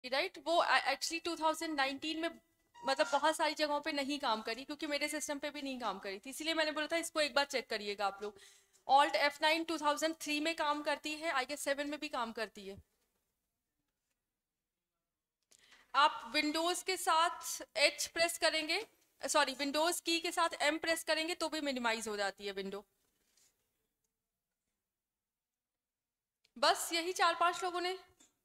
Right, वो actually 2019 में मतलब बहुत सारी जगहों पे नहीं काम करी, क्योंकि मेरे सिस्टम पे भी नहीं काम करी थी, इसीलिए मैंने बोला था इसको एक बार चेक करिएगा आप लोग। ऑल्ट F9 2003 में काम करती है, आई गेस 7 में भी काम करती है। आप विंडोज के साथ H प्रेस करेंगे, सॉरी विंडोज की के साथ M प्रेस करेंगे तो भी मिनिमाइज हो जाती है विंडो। बस यही 4-5 लोगों ने।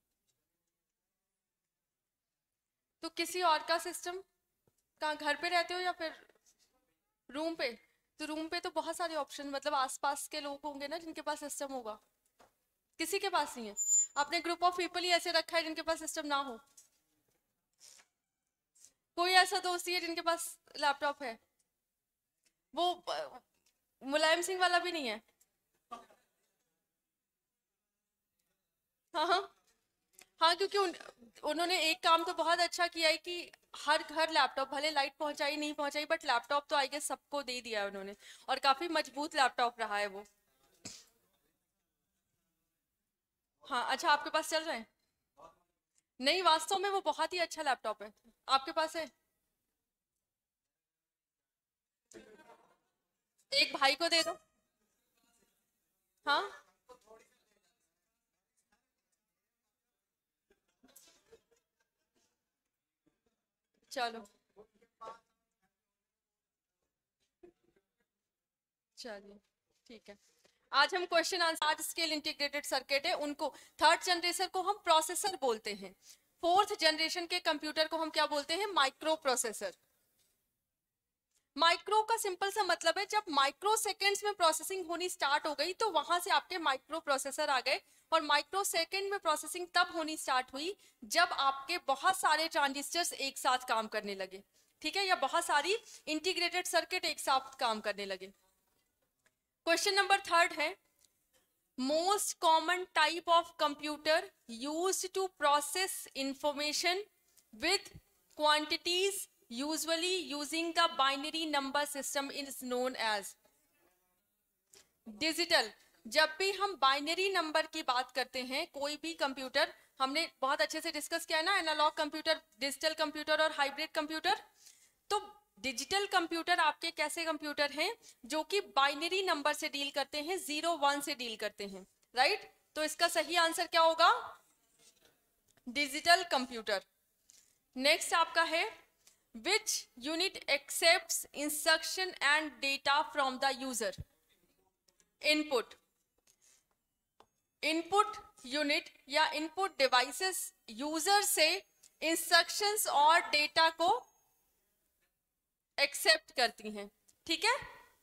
तो किसी और का सिस्टम, कहाँ घर पे रहते हो या फिर रूम पे? तो रूम पे तो बहुत सारे ऑप्शन, मतलब आसपास के लोग होंगे ना जिनके पास सिस्टम होगा। किसी के पास नहीं है? आपने ग्रुप ऑफ पीपल ही ऐसे रखा है जिनके पास सिस्टम ना हो? कोई ऐसा दोस्त ही है जिनके पास लैपटॉप है? वो मुलायम सिंह वाला भी नहीं है? हाँ हाँ। हाँ, क्योंकि उन्होंने एक काम तो बहुत अच्छा किया है कि हर घर लैपटॉप, भले लाइट पहुंचाई नहीं पहुंचाई बट लैपटॉप तो आई गेस सबको दे दिया है उन्होंने। और काफी मजबूत लैपटॉप रहा है वो। हाँ, अच्छा आपके पास चल रहा है? नहीं, वास्तव में वो बहुत ही अच्छा लैपटॉप है। आपके पास है? एक भाई को दे दो। हाँ, चलो। चलिए, ठीक है। आज हम क्वेश्चन आंसर, आज स्केल इंटीग्रेटेड सर्किट है उनको, थर्ड जनरेशन को हम प्रोसेसर बोलते हैं, फोर्थ जनरेशन के कंप्यूटर को हम क्या बोलते हैं? Microprocessor. माइक्रो का सिंपल सा मतलब है जब माइक्रो सेकेंड्स में प्रोसेसिंग होनी स्टार्ट हो गई तो वहां से आपके माइक्रो प्रोसेसर आ गए। और माइक्रो सेकेंड में प्रोसेसिंग तब होनी स्टार्ट हुई जब आपके बहुत सारे ट्रांजिस्टर्स एक साथ काम करने लगे, ठीक है, या बहुत सारी इंटीग्रेटेड सर्किट एक साथ काम करने लगे। क्वेश्चन नंबर थर्ड है, most common type of computer used to process information with quantities usually using the binary number system is known as digital. जब भी हम बाइनरी नंबर की बात करते हैं कोई भी कंप्यूटर, हमने बहुत अच्छे से डिस्कस किया है ना, एनालॉग कंप्यूटर, डिजिटल कंप्यूटर और हाइब्रिड कंप्यूटर। तो डिजिटल कंप्यूटर आपके कैसे कंप्यूटर हैं जो कि बाइनरी नंबर से डील करते हैं, 0-1 से डील करते हैं, राइट? तो इसका सही आंसर क्या होगा? Digital computer. नेक्स्ट आपका है, which unit accepts instruction and data from the user? Input. Input unit या इनपुट डिवाइसेस यूजर से इंस्ट्रक्शंस और डेटा को एक्सेप्ट करती हैं, ठीक है।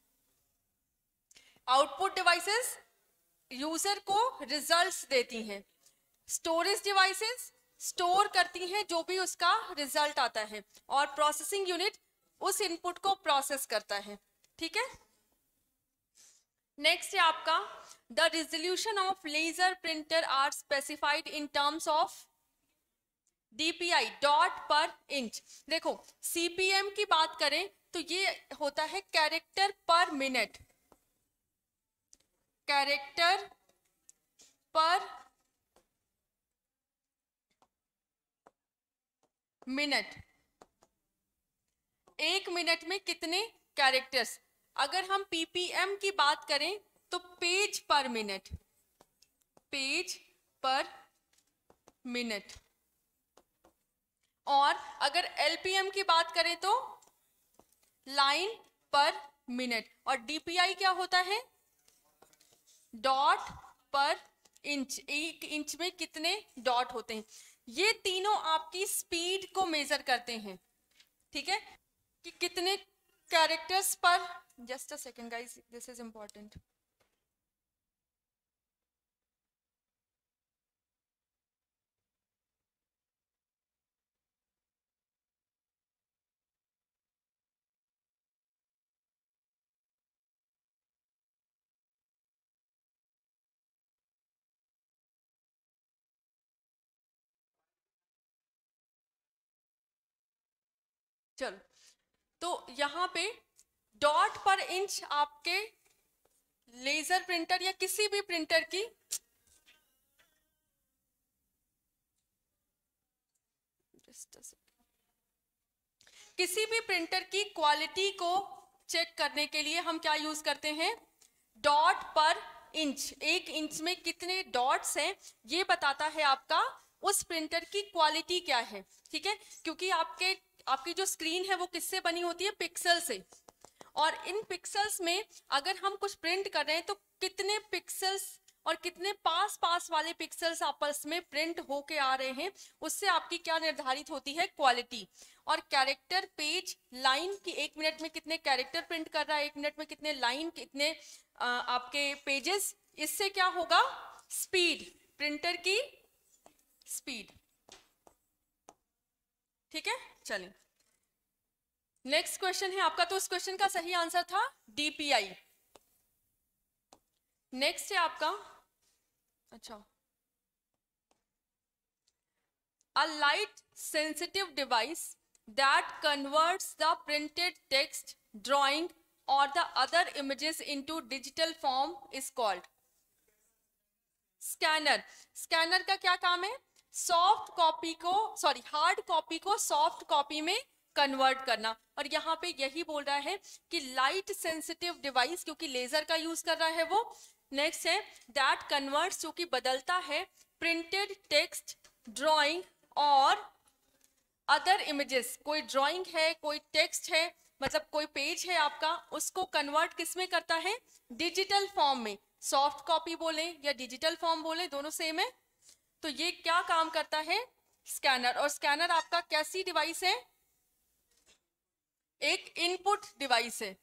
आउटपुट डिवाइसेस यूजर को रिजल्ट्स देती हैं। स्टोरेज डिवाइसेस स्टोर करती हैं जो भी उसका रिजल्ट आता है, और प्रोसेसिंग यूनिट उस इनपुट को प्रोसेस करता है, ठीक है। नेक्स्ट है आपका, the resolution of laser printer are specified in terms of DPI, dot per inch. देखो, सीपीएम की बात करें तो ये होता है character per minute, character per minute. एक मिनट में कितने कैरेक्टर्स? अगर हम पीपीएम की बात करें तो पेज पर मिनट, पेज पर मिनट। और अगर एलपीएम की बात करें तो लाइन पर मिनट। और डीपीआई क्या होता है? डॉट पर इंच, एक इंच में कितने डॉट होते हैं। ये तीनों आपकी स्पीड को मेजर करते हैं, ठीक है, कि कितने characters per. Just a second guys, this is important. चलो, तो यहाँ पे डॉट पर इंच आपके लेजर प्रिंटर या किसी भी प्रिंटर की किसी भी प्रिंटर की क्वालिटी को चेक करने के लिए हम क्या यूज करते हैं? Dot per inch. 1 इंच में कितने डॉट्स हैं ये बताता है आपका उस प्रिंटर की क्वालिटी क्या है। ठीक है, क्योंकि आपकी जो स्क्रीन है वो किससे बनी होती है? पिक्सल से। और इन पिक्सल्स में अगर हम कुछ प्रिंट कर रहे हैं तो कितने पिक्सल्स और कितने पास पास वाले पिक्सल्स आपस में प्रिंट होके आ रहे हैं, उससे आपकी क्या निर्धारित होती है? क्वालिटी। और कैरेक्टर, पेज, लाइन की 1 मिनट में कितने कैरेक्टर प्रिंट कर रहा है, 1 मिनट में कितने लाइन, कितने आपके पेजेस, इससे क्या होगा? स्पीड, प्रिंटर की स्पीड। ठीक है, चलिए नेक्स्ट क्वेश्चन है आपका। तो उस क्वेश्चन का सही आंसर था DPI। नेक्स्ट है आपका, अच्छा, a light sensitive device that converts the printed text, drawing or the other images into digital form is called scanner. Scanner का क्या काम है? सॉफ्ट कॉपी को, सॉरी हार्ड कॉपी को सॉफ्ट कॉपी में कन्वर्ट करना। और यहाँ पे यही बोल रहा है कि लाइट सेंसिटिव डिवाइस, क्योंकि लेजर का यूज कर रहा है वो। नेक्स्ट है दैट कन्वर्ट्स, जो कि बदलता है प्रिंटेड टेक्स्ट, ड्राइंग और अदर इमेजेस। कोई ड्राइंग है, कोई टेक्स्ट है, मतलब कोई पेज है आपका, उसको कन्वर्ट किस में करता है? डिजिटल फॉर्म में। सॉफ्ट कॉपी बोले या डिजिटल फॉर्म बोले, दोनों सेम है। तो ये क्या काम करता है? स्कैनर। और स्कैनर आपका कैसी डिवाइस है? एक इनपुट डिवाइस है।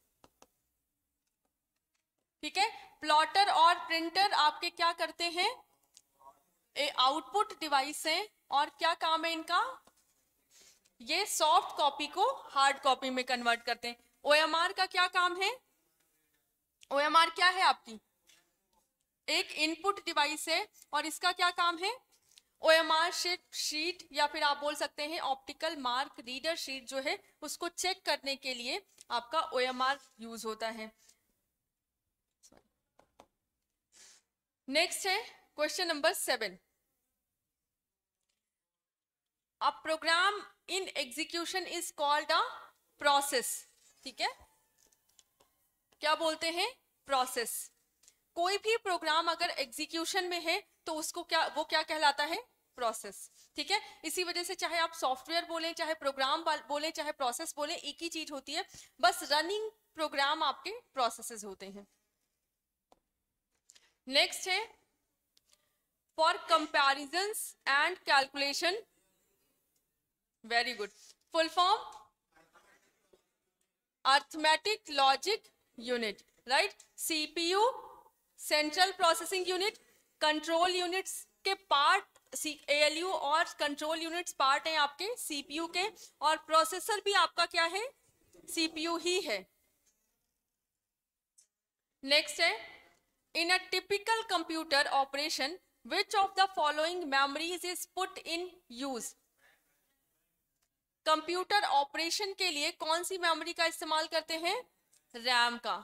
ठीक है, प्लॉटर और प्रिंटर आपके क्या करते हैं? आउटपुट डिवाइस है। और क्या काम है इनका? ये सॉफ्ट कॉपी को हार्ड कॉपी में कन्वर्ट करते हैं। OMR का क्या काम है? OMR क्या है आपकी? एक इनपुट डिवाइस है। और इसका क्या काम है? OMR शीट या फिर आप बोल सकते हैं ऑप्टिकल मार्क रीडर शीट जो है उसको चेक करने के लिए आपका OMR यूज होता है। नेक्स्ट है question number 7। A program in execution is called a process. ठीक है, क्या बोलते हैं? प्रोसेस। कोई भी प्रोग्राम अगर एग्जीक्यूशन में है तो उसको वो क्या कहलाता है? प्रोसेस। ठीक है, इसी वजह से चाहे आप सॉफ्टवेयर बोलें, चाहे प्रोग्राम बोलें, चाहे प्रोसेस बोलें, एक ही चीज होती है, बस रनिंग प्रोग्राम आपके प्रोसेसेस होते हैं। नेक्स्ट है for comparisons and calculation. Very good. Full form? Arithmetic logic unit, right. CPU central processing unit, control units के पार्ट ALU और कंट्रोल यूनिट्स पार्ट हैं आपके CPU के, और प्रोसेसर भी आपका क्या है? CPU ही है। नेक्स्ट है in a typical computer operation which of the following memories is put in use. Computer operation के लिए कौन सी मेमोरी का इस्तेमाल करते हैं? रैम का।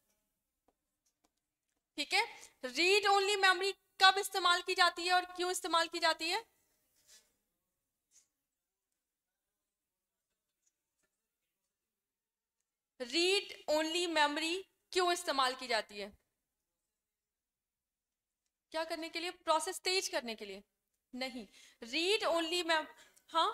ठीक है, रीड ओनली मेमोरी कब इस्तेमाल की जाती है और क्यों इस्तेमाल की जाती है? रीड ओनली मेमोरी क्यों इस्तेमाल की जाती है? क्या करने के लिए? प्रोसेस तेज करने के लिए? नहीं, रीड ओनली हाँ,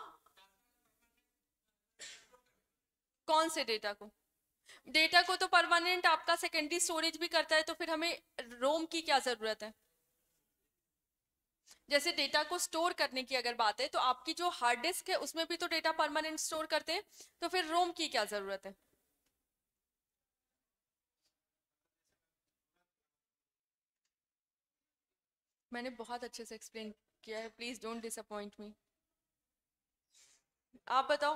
कौन से डेटा को? डेटा को तो परमानेंट आपका सेकेंडरी स्टोरेज भी करता है, तो फिर हमें रोम की क्या जरूरत है? जैसे डेटा को स्टोर करने की अगर बात है तो आपकी जो हार्ड डिस्क है उसमें भी तो डेटा परमानेंट स्टोर करते हैं, तो फिर रोम की क्या जरूरत है? मैंने बहुत अच्छे से एक्सप्लेन किया है, प्लीज डोंट डिसअपॉइंट मी। आप बताओ,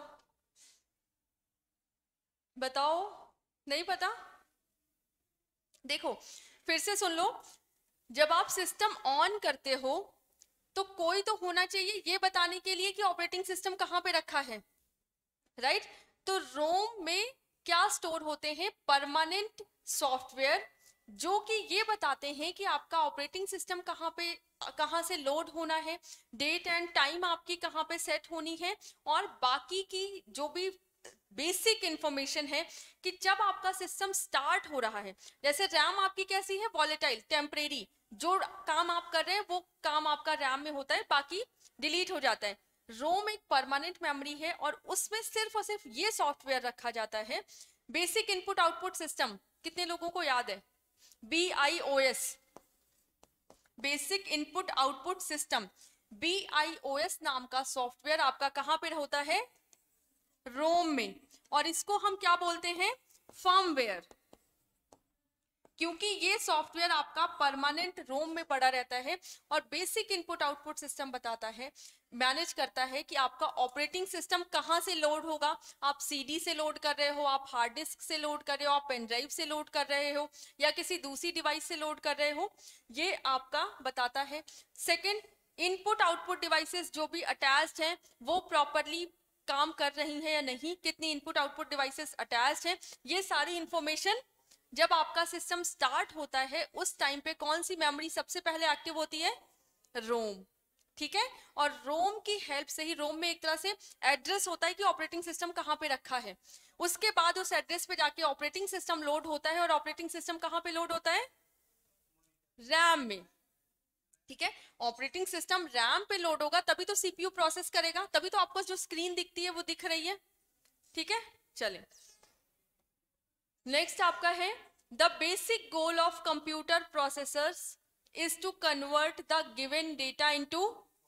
बताओ, नहीं पता? देखो फिर से सुन लो, जब आप सिस्टम ऑन करते हो तो कोई तो होना चाहिए ये बताने के लिए कि ऑपरेटिंग सिस्टम कहाँ पे रखा है, राइट। तो रोम में क्या स्टोर होते हैं? परमानेंट सॉफ्टवेयर, जो कि ये बताते हैं कि आपका ऑपरेटिंग सिस्टम कहाँ से लोड होना है, डेट एंड टाइम आपकी कहाँ पे सेट होनी है, और बाकी की जो भी बेसिक इंफॉर्मेशन है कि जब आपका सिस्टम स्टार्ट हो रहा है, जैसे रैम आपकी कैसी है, वॉलेटाइल, टेम्परेरी, जो काम आप कर रहे हैं वो काम आपका रैम में होता है, बाकी डिलीट हो जाता है। रोम एक परमानेंट मेमोरी है और उसमें सिर्फ और सिर्फ ये सॉफ्टवेयर रखा जाता है। बेसिक इनपुट आउटपुट सिस्टम कितने लोगों को याद है? BIOS, basic input output system, BIOS नाम का सॉफ्टवेयर आपका कहां पर होता है? रोम में। और इसको हम क्या बोलते हैं? फर्मवेयर, क्योंकि ये सॉफ्टवेयर आपका परमानेंट रोम में पड़ा रहता है और बेसिक इनपुट आउटपुट सिस्टम बताता है, मैनेज करता है कि आपका ऑपरेटिंग सिस्टम कहाँ से लोड होगा। आप CD से लोड कर रहे हो, आप हार्ड डिस्क से लोड कर रहे हो, आप पेन ड्राइव से लोड कर रहे हो, या किसी दूसरी डिवाइस से लोड कर रहे हो, ये आपका बताता है। सेकेंड, इनपुट आउटपुट डिवाइसेस जो भी अटैच्ड हैं वो प्रॉपरली काम कर रही हैं या नहीं, कितनी इनपुट आउटपुट डिवाइसेस अटैच्ड हैं, ये सारी इंफॉर्मेशन जब आपका सिस्टम स्टार्ट होता है उस टाइम पे कौन सी मेमोरी सबसे पहले एक्टिव होती है? रोम। ठीक है, और रोम की हेल्प से ही, रोम में एक तरह से एड्रेस होता है कि ऑपरेटिंग सिस्टम कहाँ पे रखा है, उसके बाद उस एड्रेस पे जाके ऑपरेटिंग सिस्टम लोड होता है, और ऑपरेटिंग सिस्टम कहाँ पे लोड होता है? रैम में। ठीक है, ऑपरेटिंग सिस्टम रैम पे लोड होगा तभी तो CPU प्रोसेस करेगा, तभी तो आपको जो स्क्रीन दिखती है वो दिख रही है। ठीक है, चले नेक्स्ट आपका है, the basic goal of computer processors is to convert the given data into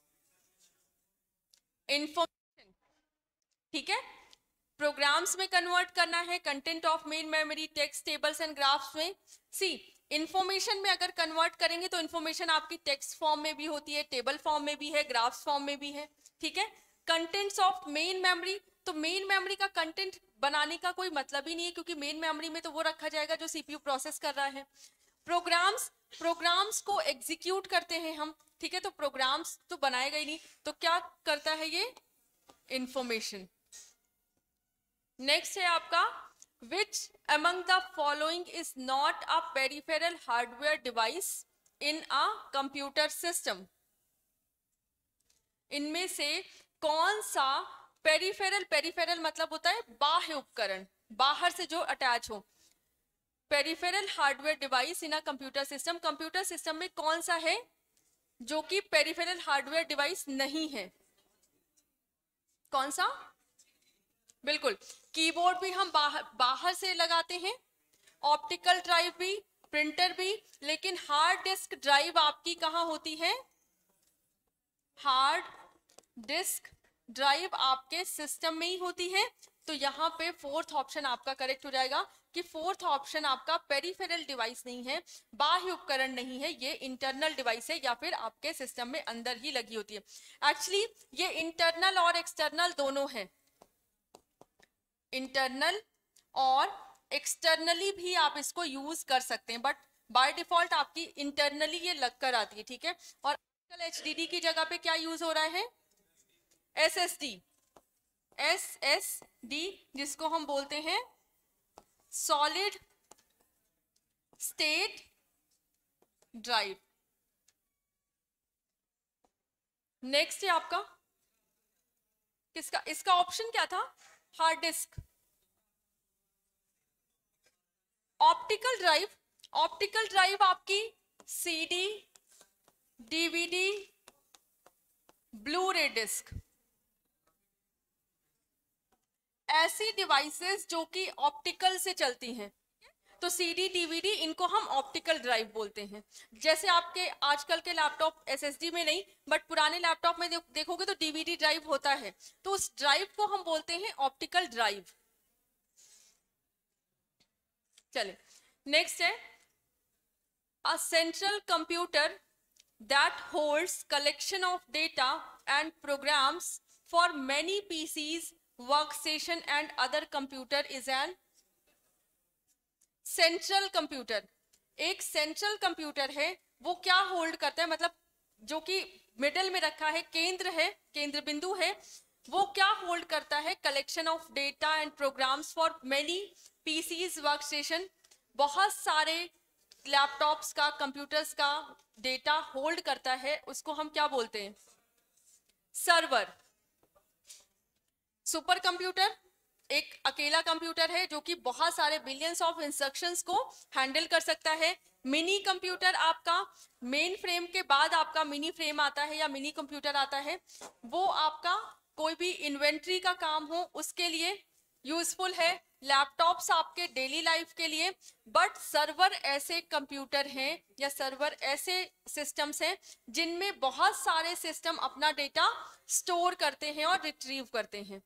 information. ठीक है, प्रोग्राम्स में कन्वर्ट करना है, content of main memory, text, tables and graphs में। सी, इंफॉर्मेशन में अगर कन्वर्ट करेंगे तो इंफॉर्मेशन आपकी टेक्स्ट फॉर्म में भी होती है, टेबल फॉर्म में भी है, ग्राफ्स फॉर्म में भी है। ठीक है, कंटेंट्स ऑफ मेन मेमोरी, तो मेन मेमोरी का कंटेंट बनाने का कोई मतलब ही नहीं है, क्योंकि मेन मेमोरी में तो वो रखा जाएगा जो CPU प्रोसेस कर रहा है। प्रोग्राम्स को एग्जीक्यूट करते हैं हम। ठीक है, तो प्रोग्राम्स तो बनाएगा ही नहीं, तो क्या करता है ये? इंफॉर्मेशन। नेक्स्ट है आपका, which among the following is not a peripheral hardware device in a computer system? इनमें से कौन सा पेरिफेरल मतलब होता है बाह्य उपकरण, बाहर से जो अटैच हो। Peripheral hardware device in a computer system, computer system में कौन सा है जो कि पेरिफेरल हार्डवेयर डिवाइस नहीं है? कौन सा? बिल्कुल, कीबोर्ड भी हम बाहर से लगाते हैं, ऑप्टिकल ड्राइव भी, प्रिंटर भी, लेकिन हार्ड डिस्क ड्राइव आपकी कहाँ होती है? हार्ड डिस्क ड्राइव आपके सिस्टम में ही होती है। तो यहाँ पे फोर्थ ऑप्शन आपका करेक्ट हो जाएगा कि फोर्थ ऑप्शन आपका पेरिफेरल डिवाइस नहीं है, बाह्य उपकरण नहीं है, ये इंटरनल डिवाइस है या फिर आपके सिस्टम में अंदर ही लगी होती है। एक्चुअली ये इंटरनल और एक्सटर्नल दोनों है, इंटरनल और एक्सटर्नली भी आप इसको यूज कर सकते हैं, बट बाय डिफॉल्ट आपकी इंटरनली ये लग कर आती है। ठीक है, और आजकल HDD की जगह पे क्या यूज हो रहा है? SSD, जिसको हम बोलते हैं सॉलिड स्टेट ड्राइव। नेक्स्ट है आपका किसका? इसका ऑप्शन क्या था? Hard disk. Optical drive, optical drive आपकी CD, DVD, blu ray disc, ऐसी डिवाइसेस जो कि ऑप्टिकल से चलती हैं। तो CD, DVD इनको हम ऑप्टिकल ड्राइव बोलते हैं। जैसे आपके आजकल के लैपटॉप SSD में नहीं, बट पुराने लैपटॉप में देखोगे तो DVD ड्राइव होता है, तो उस ड्राइव को हम बोलते हैं ऑप्टिकल ड्राइव। चले नेक्स्ट है, a central computer that holds collection of data and programs for many PCs, workstation and other computer is an central computer। एक सेंट्रल कंप्यूटर है, वो क्या होल्ड करता है, मतलब जो कि मिडल में रखा है, केंद्र है, केंद्र बिंदु है, वो क्या होल्ड करता है? Collection of data and programs for many PCs, workstation, बहुत सारे लैपटॉप्स का, कंप्यूटर्स का डेटा होल्ड करता है, उसको हम क्या बोलते हैं? सर्वर। सुपर कंप्यूटर एक अकेला कंप्यूटर है जो कि बहुत सारे बिलियंस ऑफ इंस्ट्रक्शंस को हैंडल कर सकता है। मिनी कंप्यूटर आपका मेन फ्रेम के बाद आपका मिनी फ्रेम आता है या मिनी कंप्यूटर आता है, वो आपका कोई भी इन्वेंट्री का काम हो उसके लिए यूजफुल है। लैपटॉप्स आपके डेली लाइफ के लिए। बट सर्वर ऐसे कंप्यूटर हैं या सर्वर ऐसे सिस्टम्स हैं जिनमें बहुत सारे सिस्टम अपना डेटा स्टोर करते हैं और रिट्रीव करते हैं।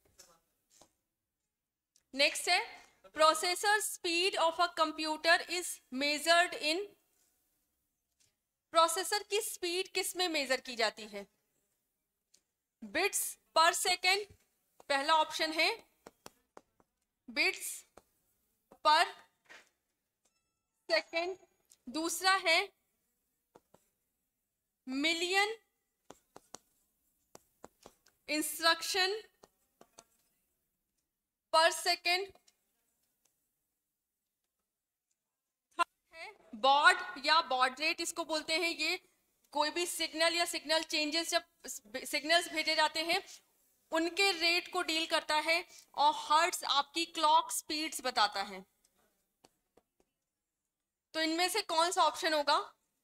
नेक्स्ट है processor speed of a computer is measured in. Processor की स्पीड किस में मेजर की जाती है? बिट्स पर सेकेंड पहला ऑप्शन है, बिट्स पर सेकेंड दूसरा है मिलियन इंस्ट्रक्शन पर सेकेंड है बॉड या बॉड रेट इसको बोलते हैं। ये कोई भी सिग्नल या सिग्नल चेंजेस जब सिग्नल्स भेजे जाते हैं उनके रेट को डील करता है। और हर्ट्ज आपकी क्लॉक स्पीड्स बताता है। तो इनमें से कौन सा ऑप्शन होगा?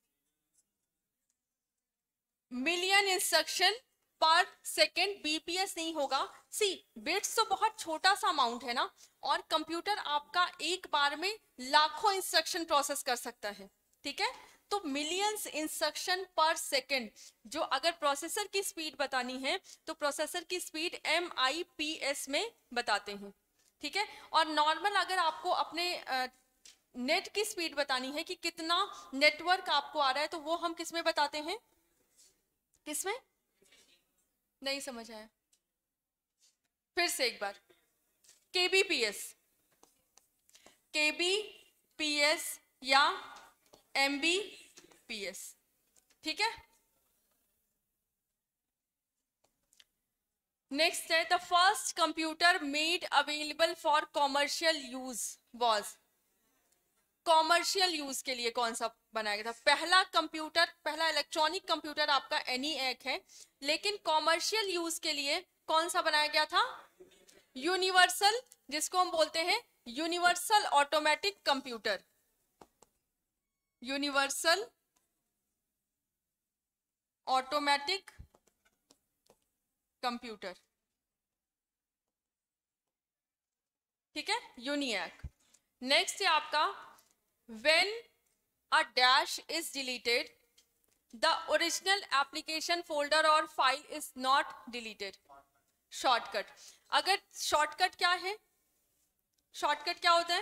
Million instruction per second, BPS नहीं होगा। सी बिट्स तो बहुत छोटा सा अमाउंट है ना, और कंप्यूटर आपका एक बार में लाखों इंस्ट्रक्शन प्रोसेस कर सकता है, ठीक है। तो मिलियंस इंस्ट्रक्शन पर सेकेंड, जो अगर प्रोसेसर की स्पीड बतानी है तो प्रोसेसर की स्पीड MIPS में बताते हैं, ठीक है। और नॉर्मल अगर आपको अपने नेट की स्पीड बतानी है कि कितना नेटवर्क आपको आ रहा है, तो वो हम किस में बताते हैं? किसमें? नहीं समझ आया, फिर से एक बार। KBPS, KBPS या MBPS, ठीक है। नेक्स्ट है the first computer made available for commercial use was. Commercial use के लिए कौन सा बनाया गया था? पहला कंप्यूटर, पहला इलेक्ट्रॉनिक कंप्यूटर आपका ENIAC है, लेकिन कॉमर्शियल यूज के लिए कौन सा बनाया गया था? यूनिवर्सल, जिसको हम बोलते हैं universal automatic computer. Universal automatic computer, ठीक है, ENIAC। नेक्स्ट है आपका when a dash is deleted the original application folder or file is not deleted। Shortcut. अगर शॉर्टकट क्या है? शॉर्टकट क्या होता है?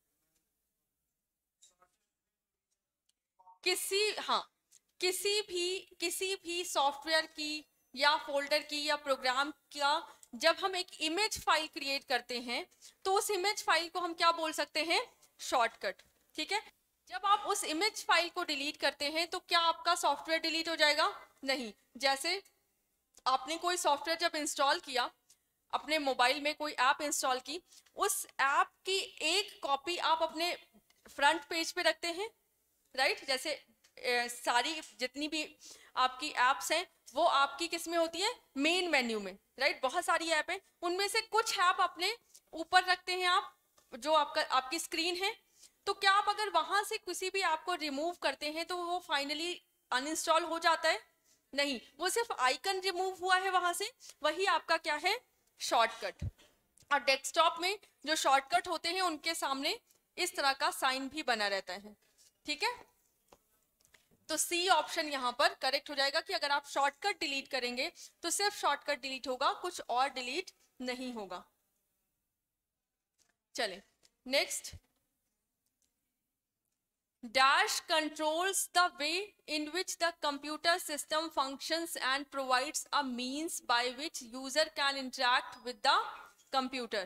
किसी भी सॉफ्टवेयर की या फोल्डर की या प्रोग्राम का जब हम एक इमेज फाइल क्रिएट करते हैं तो उस इमेज फाइल को हम क्या बोल सकते हैं? शॉर्टकट, ठीक है। जब आप उस इमेज फाइल को डिलीट करते हैं तो क्या आपका सॉफ्टवेयर डिलीट हो जाएगा? नहीं। जैसे आपने कोई सॉफ्टवेयर जब इंस्टॉल किया, अपने मोबाइल में कोई ऐप इंस्टॉल की, उस ऐप की एक कॉपी आप अपने फ्रंट पेज पे रखते हैं, राइट। जैसे सारी जितनी भी आपकी एप्स हैं वो आपकी किस में होती है? मेन मेन्यू में, राइट। बहुत सारी ऐप है, उनमें से कुछ ऐप अपने ऊपर रखते हैं आप, जो आपकी स्क्रीन है। तो क्या आप अगर वहां से किसी भी ऐप को रिमूव करते हैं तो वो फाइनली अनइंस्टॉल हो जाता है? नहीं, वो सिर्फ आइकन रिमूव हुआ है वहां से, वही आपका क्या है? शॉर्टकट। और डेस्कटॉप में जो शॉर्टकट होते हैं उनके सामने इस तरह का साइन भी बना रहता है, ठीक है। तो सी ऑप्शन यहां पर करेक्ट हो जाएगा कि अगर आप शॉर्टकट डिलीट करेंगे तो सिर्फ शॉर्टकट डिलीट होगा, कुछ और डिलीट नहीं होगा। चलें next. Dash controls the way in which the computer system functions and provides a means by which user can interact with the computer.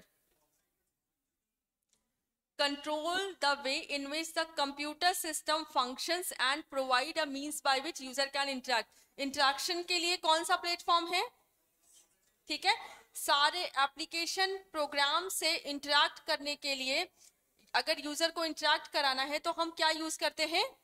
Control the way in which the computer system functions and provide a means by which user can interact. Interaction के लिए कौन सा platform है? ठीक है, सारे application program से interact करने के लिए अगर यूजर को इंटरैक्ट कराना है तो हम क्या यूज करते हैं?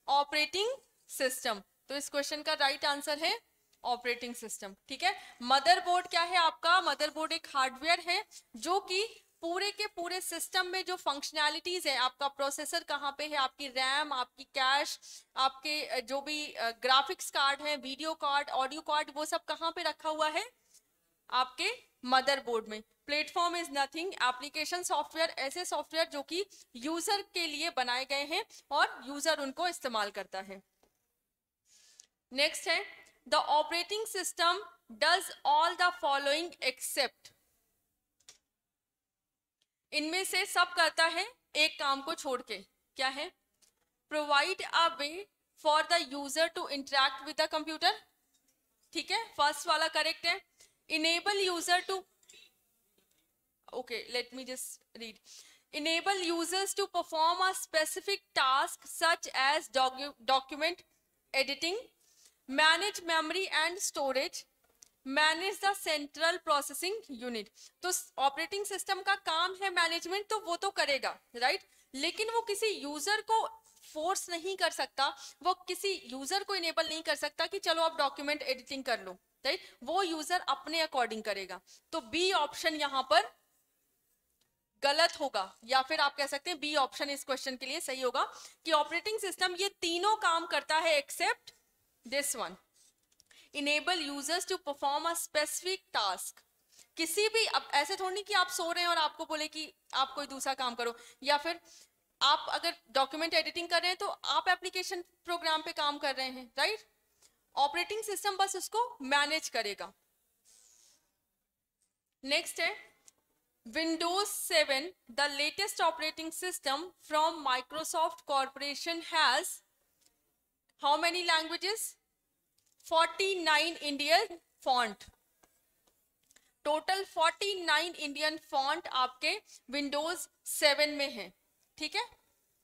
Operating system. तो इस क्वेश्चन का राइट आंसर है ऑपरेटिंग सिस्टम। ठीक है, मदरबोर्ड क्या है आपका? मदरबोर्ड एक हार्डवेयर है जो कि पूरे के पूरे सिस्टम में जो फंक्शनैलिटीज है, आपका प्रोसेसर कहाँ पे है, आपकी रैम, आपकी कैश, आपके जो भी ग्राफिक्स कार्ड है, वीडियो कार्ड, ऑडियो कार्ड, वो सब कहाँ पे रखा हुआ है? आपके मदरबोर्ड में। Platform is nothing, application software, ऐसे सॉफ्टवेयर जो कि यूजर के लिए बनाए गए हैं और यूजर उनको इस्तेमाल करता है। नेक्स्ट है the operating system does all the following except, इनमें से सब करता है एक काम को छोड़ के। क्या है? Provide a way for the user to interact with the computer. ठीक है, फर्स्ट वाला करेक्ट है। Enable user to, okay, let me just read. Enable users to perform a specific task such as document editing, manage memory and storage, manage the central processing unit. तो operating system का काम है management, तो वो तो करेगा, right, लेकिन वो किसी यूजर को फोर्स नहीं कर सकता, वो किसी यूजर को इनेबल नहीं कर सकता कि चलो आप डॉक्यूमेंट एडिटिंग कर लो, राइट, वो यूजर अपने अकॉर्डिंग करेगा। तो बी ऑप्शन यहां पर गलत होगा, या फिर आप कह सकते हैं बी ऑप्शन इस क्वेश्चन के लिए सही होगा कि ऑपरेटिंग सिस्टम ये तीनों काम करता है except this one, enable users to perform a specific task. किसी भी, अब ऐसे थोड़ी नहीं कि आप सो रहे हैं और आपको बोले कि आप कोई दूसरा काम करो, या फिर आप अगर डॉक्यूमेंट एडिटिंग कर रहे हैं तो आप एप्लीकेशन प्रोग्राम पे काम कर रहे हैं, राइट, ऑपरेटिंग सिस्टम बस उसको मैनेज करेगा। नेक्स्ट है Windows 7, the latest operating system from Microsoft Corporation, has how many languages? 49 Indian font. Total 49 Indian font आपके Windows 7 में है। ठीक है,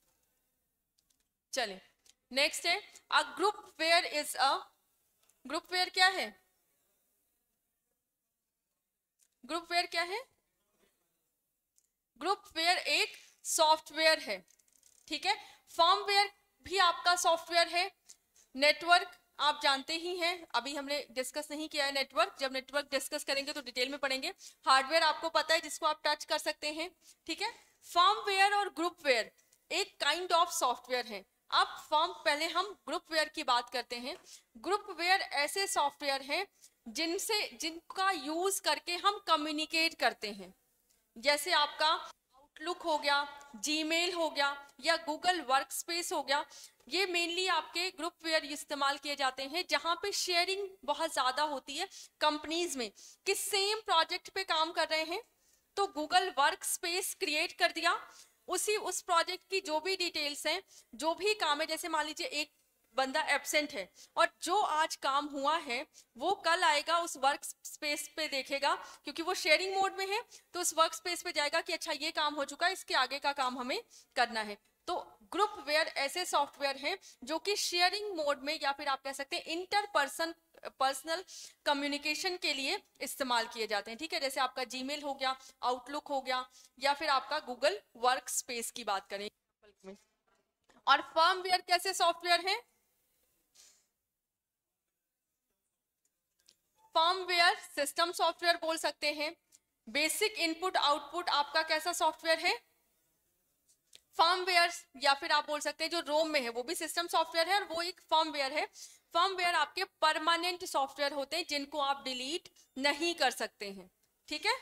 चलिए नेक्स्ट है a groupware is a, groupware क्या है? ग्रुप वेयर क्या है? ग्रुप वेयर एक सॉफ्टवेयर है। ठीक है, फर्मवेयर भी आपका सॉफ्टवेयर है। नेटवर्क आप जानते ही हैं, अभी हमने डिस्कस नहीं किया है नेटवर्क, जब नेटवर्क डिस्कस करेंगे तो डिटेल में पढ़ेंगे। हार्डवेयर आपको पता है जिसको आप टच कर सकते हैं। ठीक है, फर्मवेयर और ग्रुपवेयर एक काइंड ऑफ सॉफ्टवेयर है। अब पहले हम ग्रुपवेयर की बात करते हैं। ग्रुपवेयर ऐसे सॉफ्टवेयर हैं जिनका यूज करके हम कम्युनिकेट करते हैं, जैसे आपका आउटलुक हो गया, जीमेल हो गया, या गूगल वर्कस्पेस हो गया। ये मेनली आपके ग्रुपवेयर इस्तेमाल किए जाते हैं जहां पे शेयरिंग बहुत ज्यादा होती है कंपनीज में, कि सेम प्रोजेक्ट पे काम कर रहे हैं तो गूगल वर्कस्पेस क्रिएट कर दिया, उस प्रोजेक्ट की जो भी डिटेल्स हैं, जो भी काम है, जैसे मान लीजिए एक बंदा एब्सेंट है और जो आज काम हुआ है वो कल आएगा उस वर्क स्पेस पे देखेगा, क्योंकि वो शेयरिंग मोड में है, तो उस वर्क स्पेस पे जाएगा कि अच्छा ये काम हो चुका है, इसके आगे का काम हमें करना है। तो ग्रुपवेयर ऐसे सॉफ्टवेयर हैं जो कि शेयरिंग मोड में, या फिर आप कह सकते हैं पर्सनल कम्युनिकेशन के लिए इस्तेमाल किए जाते हैं। ठीक है, जैसे आपका जीमेल हो गया, आउटलुक हो गया, या फिर आपका गूगल वर्क स्पेस की बात करें। और फर्मवेयर कैसे सॉफ्टवेयर है? फर्मवेयर सिस्टम सॉफ्टवेयर बोल सकते हैं। बेसिक इनपुट आउटपुट आपका कैसा सॉफ्टवेयर है? फर्मवेयर, या फिर आप बोल सकते हैं जो रोम में है वो भी सिस्टम सॉफ्टवेयर है और वो एक फर्मवेयर है। फर्मवेयर आपके परमानेंट सॉफ्टवेयर होते हैं जिनको आप डिलीट नहीं कर सकते हैं। ठीक है,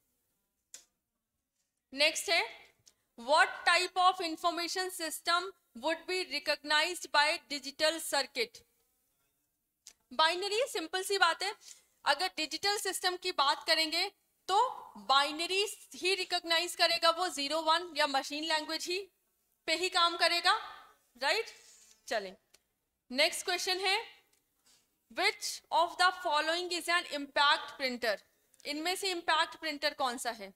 नेक्स्ट है what type of information system would be recognized by digital circuit? Binary, simple सी बात है, अगर डिजिटल सिस्टम की बात करेंगे तो बाइनरी ही रिकॉग्नाइज करेगा, वो 0-1 या मशीन लैंग्वेज ही पे ही काम करेगा, राइट। चलें, नेक्स्ट क्वेश्चन है which of the following is an impact printer? इनमें से इम्पैक्ट प्रिंटर कौन सा है?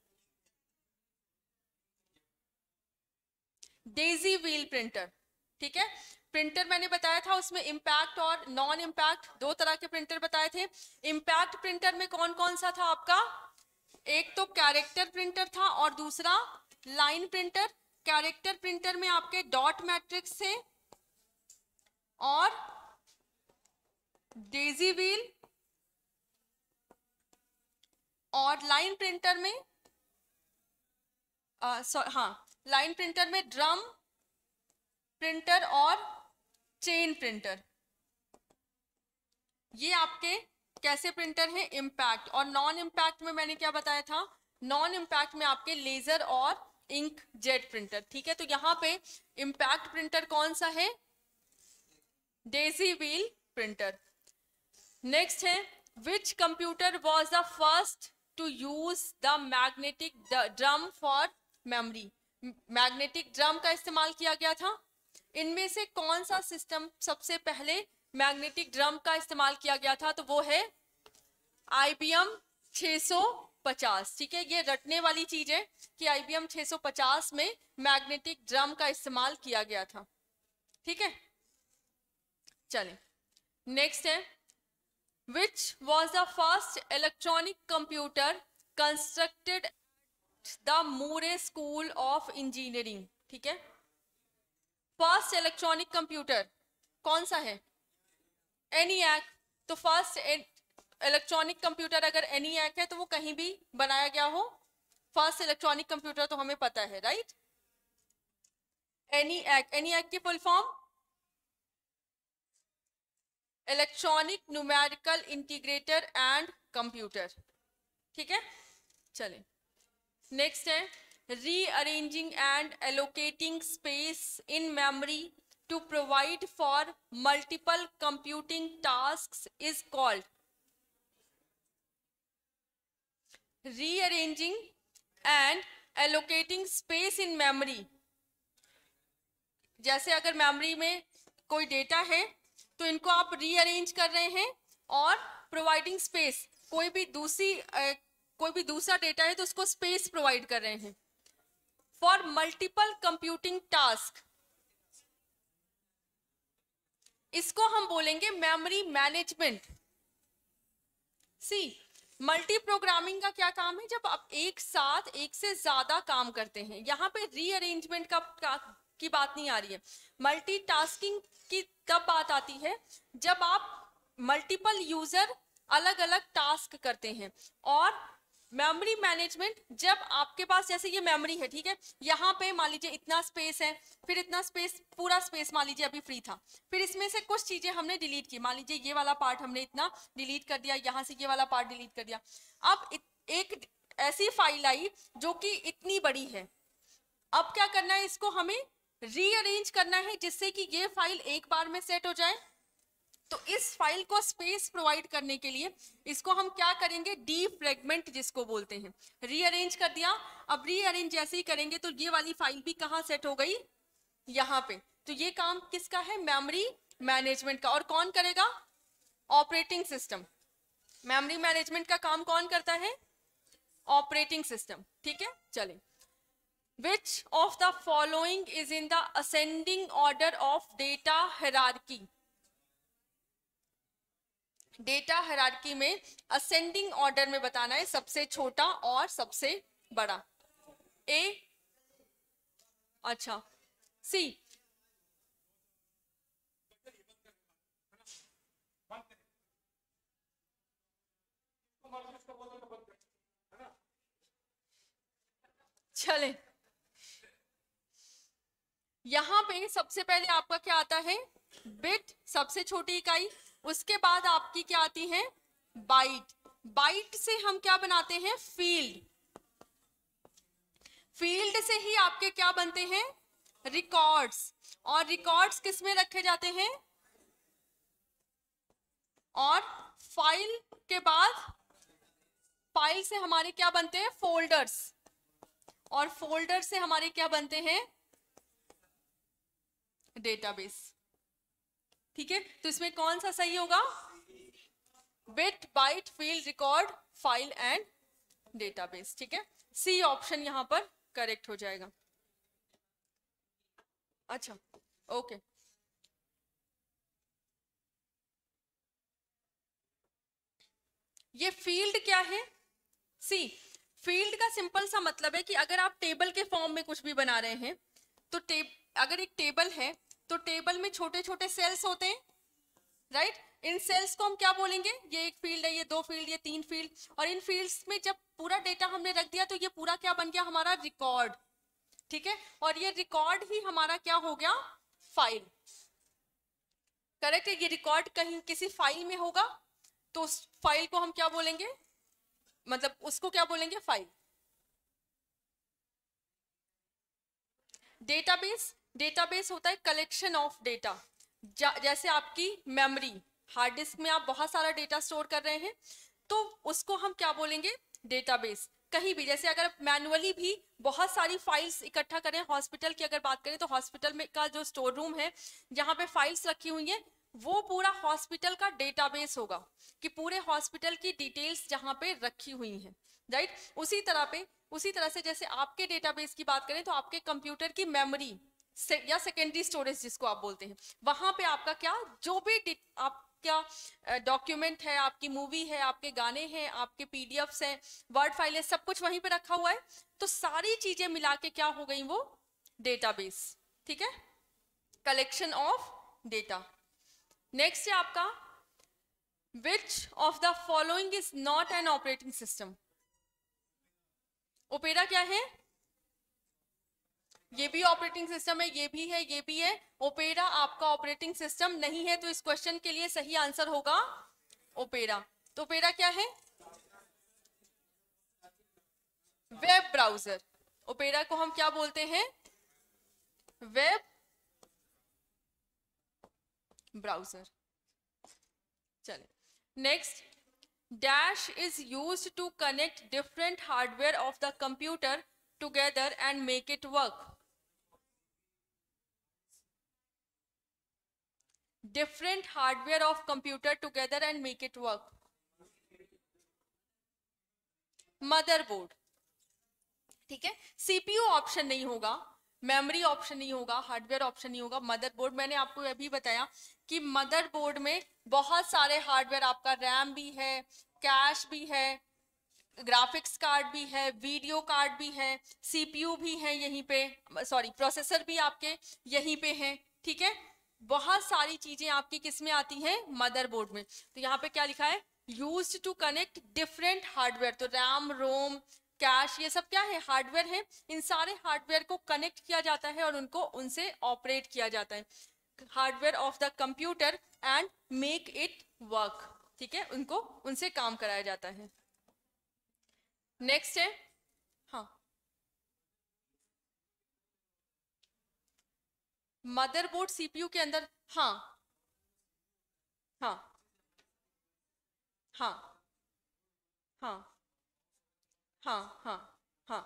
Daisy wheel printer. ठीक है, प्रिंटर मैंने बताया था उसमें इम्पैक्ट और नॉन इम्पैक्ट दो तरह के प्रिंटर बताए थे। इम्पैक्ट प्रिंटर में कौन कौन सा था आपका? एक तो कैरेक्टर प्रिंटर था और दूसरा लाइन प्रिंटर। कैरेक्टर प्रिंटर में आपके डॉट मैट्रिक्स थे और डेजी व्हील, और लाइन प्रिंटर में हाँ, लाइन प्रिंटर में ड्रम प्रिंटर और चेन प्रिंटर। ये आपके कैसे प्रिंटर हैं? इम्पैक्ट। और नॉन इम्पैक्ट में मैंने क्या बताया था? नॉन इम्पैक्ट में आपके लेजर और इंक जेट प्रिंटर। ठीक है, तो यहाँ पे इम्पैक्ट प्रिंटर कौन सा है? Daisy wheel printer. नेक्स्ट है, which computer was the first to use the magnetic drum for memory? Magnetic drum का इस्तेमाल किया गया था। इनमें से कौन सा सिस्टम सबसे पहले मैग्नेटिक ड्रम का इस्तेमाल किया गया था? तो वो है IBM 650। ठीक है, ये रटने वाली चीज है कि IBM 650 में मैग्नेटिक ड्रम का इस्तेमाल किया गया था। ठीक है, चलें नेक्स्ट है, which was the first electronic computer constructed the Moore School of Engineering? ठीक है, फर्स्ट इलेक्ट्रॉनिक कंप्यूटर कौन सा है? ENIAC। तो फर्स्ट इलेक्ट्रॉनिक कंप्यूटर अगर ENIAC है तो वो कहीं भी बनाया गया हो, फर्स्ट इलेक्ट्रॉनिक कंप्यूटर तो हमें पता है, राइट? ENIAC की full form electronic numerical integrator and computer. ठीक है, चलें नेक्स्ट है, rearranging and allocating space in memory to provide for multiple computing tasks is called? Rearranging and allocating space in memory। जैसे अगर मेमोरी में कोई data है तो इनको आप रीअरेंज कर रहे हैं, और प्रोवाइडिंग स्पेस, कोई भी दूसरा डेटा है तो उसको स्पेस प्रोवाइड कर रहे हैं फॉर मल्टीपल कंप्यूटिंग टास्क। इसको हम बोलेंगे memory management. C, multi programming का क्या काम है? जब आप एक साथ एक से ज्यादा काम करते हैं। यहाँ पे रीअरेंजमेंट की बात नहीं आ रही है। मल्टीटास्किंग की तब बात आती है जब आप मल्टीपल यूजर अलग अलग टास्क करते हैं। और मेमोरी मैनेजमेंट जब आपके पास, जैसे ये मेमोरी है, ठीक है, यहाँ पे मान लीजिए इतना स्पेस है, फिर इतना स्पेस, पूरा स्पेस मान लीजिए अभी फ्री था, फिर इसमें से कुछ चीजें हमने डिलीट की, मान लीजिए ये वाला पार्ट हमने इतना डिलीट कर दिया, यहाँ से ये वाला पार्ट डिलीट कर दिया। अब एक ऐसी फाइल आई जो कि इतनी बड़ी है। अब क्या करना है? इसको हमें रीअरेंज करना है जिससे कि ये फाइल एक बार में सेट हो जाए। तो इस फाइल को स्पेस प्रोवाइड करने के लिए इसको हम क्या करेंगे? डीफ्रेगमेंट जिसको बोलते हैं। रीअरेंज कर दिया। अब रीअरेंज जैसे ही करेंगे तो ये वाली फाइल भी कहाँ सेट हो गई? यहाँ पे। तो ये काम किसका है? मेमोरी मैनेजमेंट का। और कौन करेगा? Operating system. मेमोरी मैनेजमेंट का काम कौन करता है? Operating system. ठीक है, चलें। Which of the following is in the ascending order of data hierarchy? Data hierarchy में असेंडिंग ऑर्डर में बताना है, सबसे छोटा और सबसे बड़ा। ए, अच्छा, सी, चले, यहां पे सबसे पहले आपका क्या आता है? बिट, सबसे छोटी इकाई। उसके बाद आपकी क्या आती है? बाइट। बाइट से हम क्या बनाते हैं? फील्ड। फील्ड से ही आपके क्या बनते हैं? रिकॉर्ड्स। और रिकॉर्ड्स किस में रखे जाते हैं? और फाइल के बाद, फाइल से हमारे क्या बनते हैं? फोल्डर्स। और फोल्डर से हमारे क्या बनते हैं? डेटाबेस। ठीक है, तो इसमें कौन सा सही होगा? Bit, byte, field, record, file and database. ठीक है, सी ऑप्शन यहां पर करेक्ट हो जाएगा। अच्छा, ओके। ये फील्ड क्या है? सी, फील्ड का सिंपल सा मतलब है कि अगर आप टेबल के फॉर्म में कुछ भी बना रहे हैं तो अगर एक टेबल है तो टेबल में छोटे छोटे सेल्स होते हैं, राइट। इन सेल्स को हम क्या बोलेंगे, ये एक फील्ड है, ये दो फील्ड, ये तीन फील्ड, और इन फील्ड्स में जब पूरा डेटा हमने रख दिया तो ये पूरा क्या बन गया, हमारा रिकॉर्ड, ठीक है। और ये रिकॉर्ड ही हमारा क्या हो गया, फाइल, करेक्ट है। ये रिकॉर्ड कहीं किसी फाइल में होगा तो उस फाइल को हम क्या बोलेंगे, मतलब उसको क्या बोलेंगे, फाइल। डेटाबेस, डेटाबेस होता है कलेक्शन ऑफ डेटा। जैसे आपकी मेमोरी, हार्ड डिस्क में आप बहुत सारा डेटा स्टोर कर रहे हैं तो उसको हम क्या बोलेंगे, डेटाबेस। कहीं भी जैसे अगर मैनुअली भी बहुत सारी फाइल्स इकट्ठा करें, हॉस्पिटल की अगर बात करें तो हॉस्पिटल में का जो स्टोर रूम है जहाँ पे फाइल्स रखी हुई है वो पूरा हॉस्पिटल का डेटाबेस होगा कि पूरे हॉस्पिटल की डिटेल्स जहाँ पे रखी हुई हैं, राइट। उसी तरह से जैसे आपके डेटाबेस की बात करें तो आपके कंप्यूटर की मेमोरी या सेकेंडरी स्टोरेज जिसको आप बोलते हैं, वहां पे आपका क्या, जो भी आपका डॉक्यूमेंट है, आपकी मूवी है, आपके गाने हैं, आपके पीडीएफ्स हैं, वर्ड फाइल है, सब कुछ वहीं पे रखा हुआ है। तो सारी चीजें मिला के क्या हो गई, वो डेटाबेस, ठीक है, कलेक्शन ऑफ डेटा। नेक्स्ट है आपका, which of the following is not an operating system. Opera क्या है, ये भी ऑपरेटिंग सिस्टम है, ये भी है, ये भी है। ओपेरा आपका ऑपरेटिंग सिस्टम नहीं है, तो इस क्वेश्चन के लिए सही आंसर होगा ओपेरा। तो ओपेरा क्या है, वेब ब्राउजर। ओपेरा को हम क्या बोलते हैं, वेब ब्राउजर। चले next, dash is used to connect different hardware of the computer together and make it work. Different hardware of computer together and make it work, motherboard, ठीक है। CPU option नहीं होगा, मेमोरी ऑप्शन नहीं होगा, hardware option नहीं होगा, motherboard. मैंने आपको अभी बताया कि मदरबोर्ड में बहुत सारे हार्डवेयर, आपका रैम भी है, कैश भी है, ग्राफिक्स कार्ड भी है, वीडियो कार्ड भी है, सीपीयू भी है यहीं पे, सॉरी प्रोसेसर भी आपके यहीं पे हैं, ठीक है। बहुत सारी चीजें आपकी किस में आती हैं, मदरबोर्ड में। तो यहाँ पे क्या लिखा है, used to connect different hardware, तो रैम, रोम, कैश, ये सब क्या है, हार्डवेयर है। इन सारे हार्डवेयर को कनेक्ट किया जाता है और उनको उनसे ऑपरेट किया जाता है, hardware of the computer and make it work, ठीक है, उनको उनसे काम कराया जाता है। नेक्स्ट है, हाँ, मदरबोर्ड सीपीयू के अंदर, हाँ हाँ हाँ हाँ हाँ हाँ हाँ।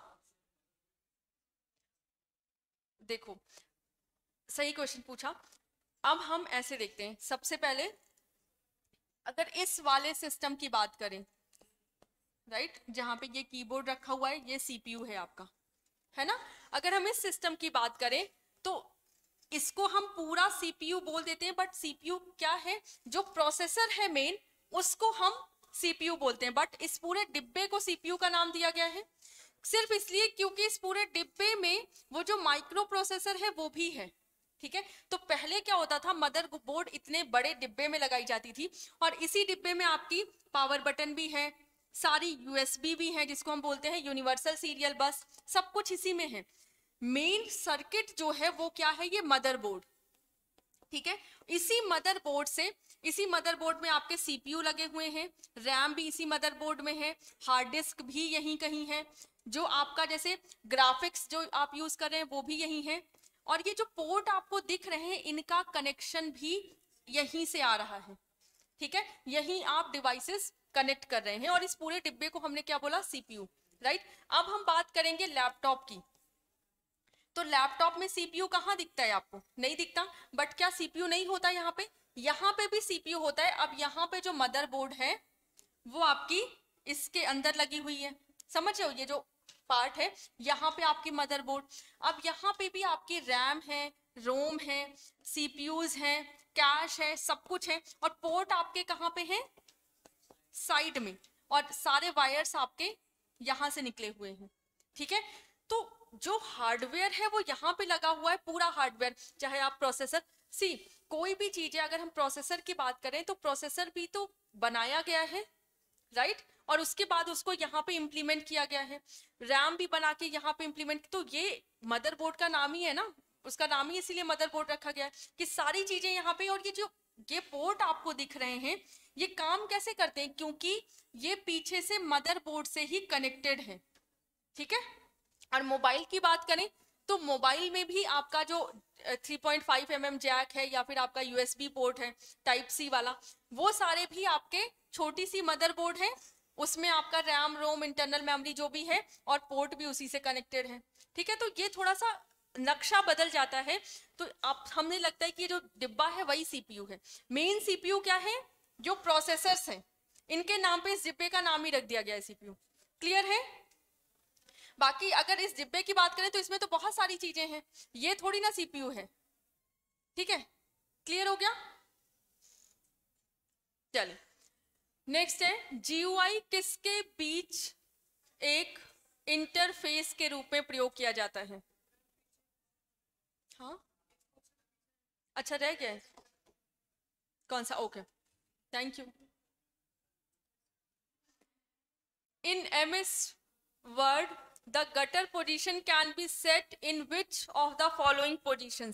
देखो, सही क्वेश्चन पूछा। अब हम ऐसे देखते हैं, सबसे पहले अगर इस वाले सिस्टम की बात करें, राइट, जहां पे ये कीबोर्ड रखा हुआ है, ये सीपीयू है आपका, है ना। अगर हम इस सिस्टम की बात करें तो इसको हम पूरा सीपीयू बोल देते हैं, बट सीपीयू क्या है, जो प्रोसेसर है मेन, उसको हम सीपीयू बोलते हैं। बट इस पूरे डिब्बे को सीपीयू का नाम दिया गया है सिर्फ इसलिए क्योंकि इस पूरे डिब्बे में वो जो माइक्रो प्रोसेसर है वो भी है, ठीक है। तो पहले क्या होता था, मदर बोर्ड इतने बड़े डिब्बे में लगाई जाती थी और इसी डिब्बे में आपकी पावर बटन भी है, सारी यूएसबी भी है जिसको हम बोलते हैं यूनिवर्सल सीरियल बस, सब कुछ इसी में है। मेन सर्किट जो है वो क्या है, ये मदरबोर्ड, ठीक है। इसी मदरबोर्ड में आपके सीपीयू लगे हुए हैं, रैम भी इसी मदरबोर्ड में है, हार्ड डिस्क भी यहीं कहीं है, जो आपका जैसे ग्राफिक्स जो आप यूज कर रहे हैं वो भी यहीं है, और ये जो पोर्ट आपको दिख रहे हैं इनका कनेक्शन भी यहीं से आ रहा है, ठीक है। यहीं आप डिवाइसेस कनेक्ट कर रहे हैं और इस पूरे डिब्बे को हमने क्या बोला, सीपीयू, राइट। अब हम बात करेंगे लैपटॉप की। तो लैपटॉप में सीपीयू कहाँ दिखता है, आपको नहीं दिखता, बट क्या सीपीयू नहीं होता यहाँ पे भी सीपीयू होता है। अब यहाँ पे जो मदरबोर्ड है वो आपकी इसके अंदर लगी हुई है, समझ रहे हो, ये जो पार्ट है यहाँ पे आपकी मदरबोर्ड। अब यहाँ पे भी आपकी रैम है, रोम है, सीपीयूज हैं, कैश है, सब कुछ है, और पोर्ट आपके कहाँ पे हैं, साइड में, और सारे वायर्स आपके यहाँ से निकले हुए हैं, ठीक है। तो जो हार्डवेयर है वो यहाँ पे लगा हुआ है, पूरा हार्डवेयर, चाहे आप प्रोसेसर, सी कोई भी चीज है, अगर हम प्रोसेसर की बात करें तो प्रोसेसर भी तो बनाया गया है, राइट, और उसके बाद उसको यहाँ पे इम्प्लीमेंट किया गया है, रैम भी बना के यहाँ पे इम्प्लीमेंट, तो ये मदरबोर्ड का नाम ही है ना, उसका नाम ही इसीलिए मदरबोर्ड रखा गया है कि सारी चीजें यहाँ पे। और ये पोर्ट आपको दिख रहे हैं, ये काम कैसे करते हैं, क्योंकि ये पीछे से मदरबोर्ड से ही कनेक्टेड है, ठीक है। और मोबाइल की बात करें तो मोबाइल में भी आपका जो 3.5 mm जैक है या फिर आपका USB पोर्ट है टाइप सी वाला, वो सारे भी आपके छोटी सी मदरबोर्ड है, उसमें आपका रैम रोम इंटरनल मेमोरी जो भी है और पोर्ट भी उसी से कनेक्टेड है, ठीक है। तो ये थोड़ा सा नक्शा बदल जाता है, तो आप हमें लगता है कि ये जो डिब्बा है वही CPU है। मेन CPU क्या है, जो प्रोसेसर्स हैं इनके नाम पे इस डिब्बे का नाम ही रख दिया गया है CPU, क्लियर है। बाकी अगर इस डिब्बे की बात करें तो इसमें तो बहुत सारी चीजें हैं, ये थोड़ी ना CPU है, ठीक है, क्लियर हो गया। चलिए नेक्स्ट है, GUI किसके बीच एक इंटरफेस के रूप में प्रयोग किया जाता है। हाँ अच्छा रह गया है, कौन सा, okay thank you. In MS Word the gutter position can be set in which of the following positions।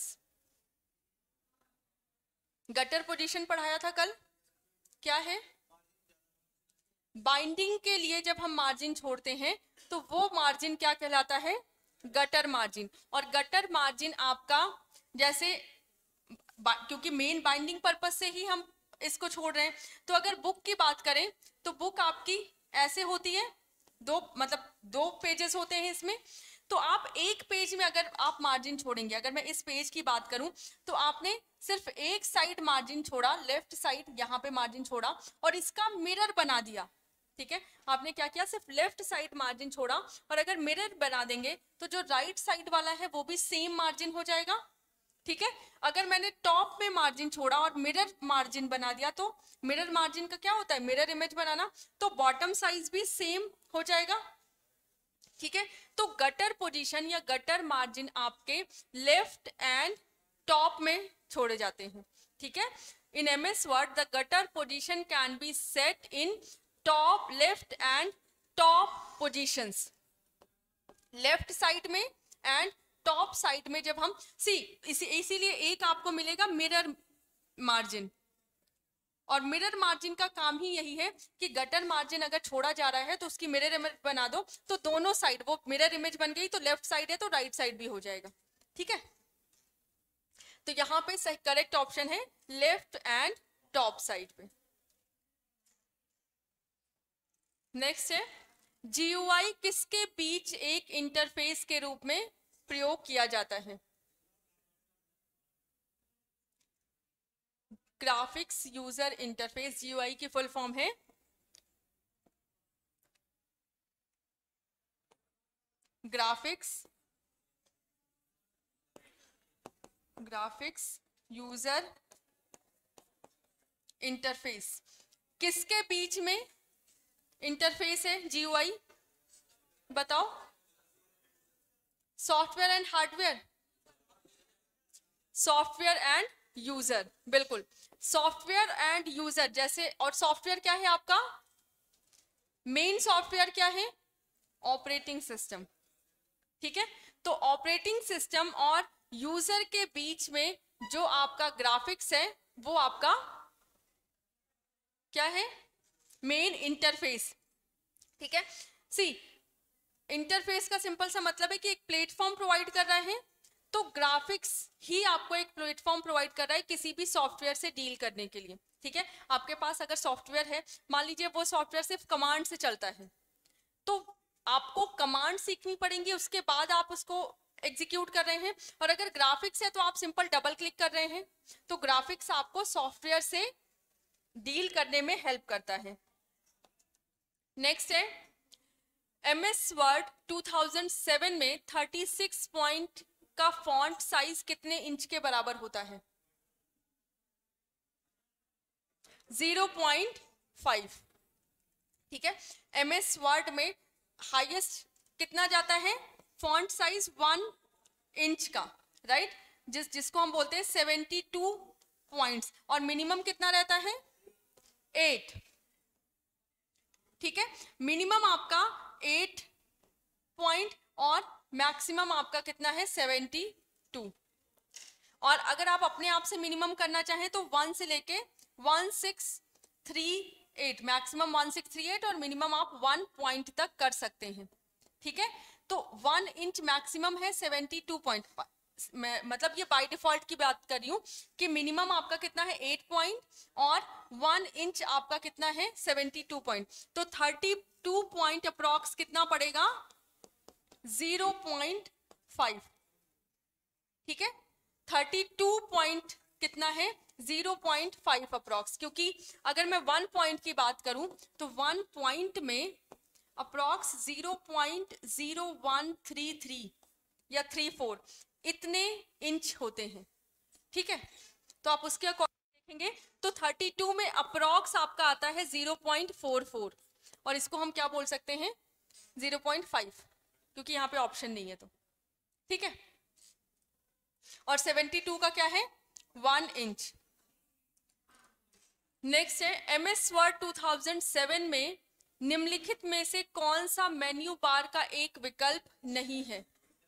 Gutter position पढ़ाया था कल, क्या है, बाइंडिंग के लिए जब हम मार्जिन छोड़ते हैं तो वो मार्जिन क्या कहलाता है, गटर मार्जिन। और गटर मार्जिन आपका जैसे, क्योंकि मेन बाइंडिंग पर्पस से ही हम इसको छोड़ रहे हैं, तो अगर बुक की बात करें तो बुक आपकी ऐसे होती है, दो पेजेस होते हैं इसमें, तो आप एक पेज में अगर आप मार्जिन छोड़ेंगे, अगर मैं इस पेज की बात करूं तो आपने सिर्फ एक साइड मार्जिन छोड़ा, लेफ्ट साइड यहाँ पे मार्जिन छोड़ा और इसका मिरर बना दिया, ठीक है। आपने क्या किया, सिर्फ लेफ्ट साइड मार्जिन छोड़ा, और अगर मिरर बना देंगे तो जो राइट साइड वाला है वो भी सेम मार्जिन हो जाएगा, ठीक है। अगर मैंने टॉप में मार्जिन छोड़ा और मिरर मार्जिन बना दिया, तो मिरर मार्जिन का क्या होता है, मिरर इमेज बनाना, तो बॉटम साइज भी सेम हो जाएगा, ठीक है। तो गटर पोजीशन या गटर मार्जिन आपके लेफ्ट एंड टॉप में छोड़े जाते हैं, ठीक है। In MS Word the gutter position can be set in top, left and top positions, left side में एंड टॉप साइड में। जब हम इसीलिए एक आपको मिलेगा मिरर मार्जिन, और मिरर मार्जिन का काम ही यही है कि गटर मार्जिन अगर छोड़ा जा रहा है तो उसकी मिरर इमेज बना दो, तो दोनों साइड वो मिरर इमेज बन गई, तो लेफ्ट साइड है तो राइट साइड भी हो जाएगा, ठीक है। तो यहाँ पे सही करेक्ट ऑप्शन है लेफ्ट एंड टॉप साइड पे। नेक्स्ट है, GUI किसके बीच एक इंटरफेस के रूप में प्रयोग किया जाता है। ग्राफिक्स यूजर इंटरफेस, GUI की फुल फॉर्म है ग्राफिक्स यूजर इंटरफेस। किसके बीच में इंटरफेस है GUI, बताओ, software and hardware, software and user, बिल्कुल सॉफ्टवेयर एंड यूजर जैसे। और सॉफ्टवेयर क्या है आपका, मेन सॉफ्टवेयर क्या है, ऑपरेटिंग सिस्टम, ठीक है। तो ऑपरेटिंग सिस्टम और यूजर के बीच में जो आपका ग्राफिक्स है वो आपका क्या है, मेन इंटरफेस, ठीक है। सी इंटरफेस का सिंपल सा मतलब है कि एक प्लेटफॉर्म प्रोवाइड कर रहा है, तो ग्राफिक्स ही आपको एक प्लेटफॉर्म प्रोवाइड कर रहा है किसी भी सॉफ्टवेयर से डील करने के लिए, ठीक है। आपके पास अगर सॉफ्टवेयर है, मान लीजिए वो सॉफ्टवेयर सिर्फ कमांड से चलता है, तो आपको कमांड सीखनी पड़ेंगी, उसके बाद आप उसको एग्जीक्यूट कर रहे हैं। और अगर ग्राफिक्स है तो आप सिंपल डबल क्लिक कर रहे हैं, तो ग्राफिक्स आपको सॉफ्टवेयर से डील करने में हेल्प करता है। नेक्स्ट है, MS Word 2007 में 36 पॉइंट का फॉन्ट साइज कितने इंच के बराबर होता है, 0.5, ठीक है। MS Word में हाईएस्ट कितना जाता है फॉन्ट साइज 1 इंच का, राइट, जिसको हम बोलते हैं 72 पॉइंट्स, और मिनिमम कितना रहता है 8, ठीक है, मिनिमम आपका 8 पॉइंट और मैक्सिमम आपका कितना है 72। और अगर आप अपने आप से मिनिमम करना चाहें तो 1 से लेके 1638, मैक्सिमम 1638 और मिनिमम आप 1 पॉइंट तक कर सकते हैं, ठीक है। तो 1 इंच मैक्सिमम है 72 पॉइंट, मतलब ये बाय डिफॉल्ट की बात कर रही हूँ कि मिनिमम आपका कितना है 8 पॉइंट और 1 इंच आपका कितना है 72 पॉइंट, तो 32 पॉइंट अप्रॉक्स कितना पड़ेगा 0.5, ठीक है, 32 पॉइंट कितना है 0.5 अप्रॉक्स, क्योंकि अगर मैं 1 पॉइंट की बात करूं तो 1 पॉइंट में अप्रॉक्स 0.0133 या 34 इतने इंच होते हैं, ठीक है, तो आप उसके अकॉर्डिंग देखेंगे तो 32 में अप्रॉक्स आपका आता है 0.44 और इसको हम क्या बोल सकते हैं 0.5, क्योंकि यहाँ पे ऑप्शन नहीं है, तो ठीक है। और 72 का क्या है 1 इंच। नेक्स्ट है MS वर्ड 2007 में निम्नलिखित में से कौन सा मेन्यू बार का एक विकल्प नहीं है।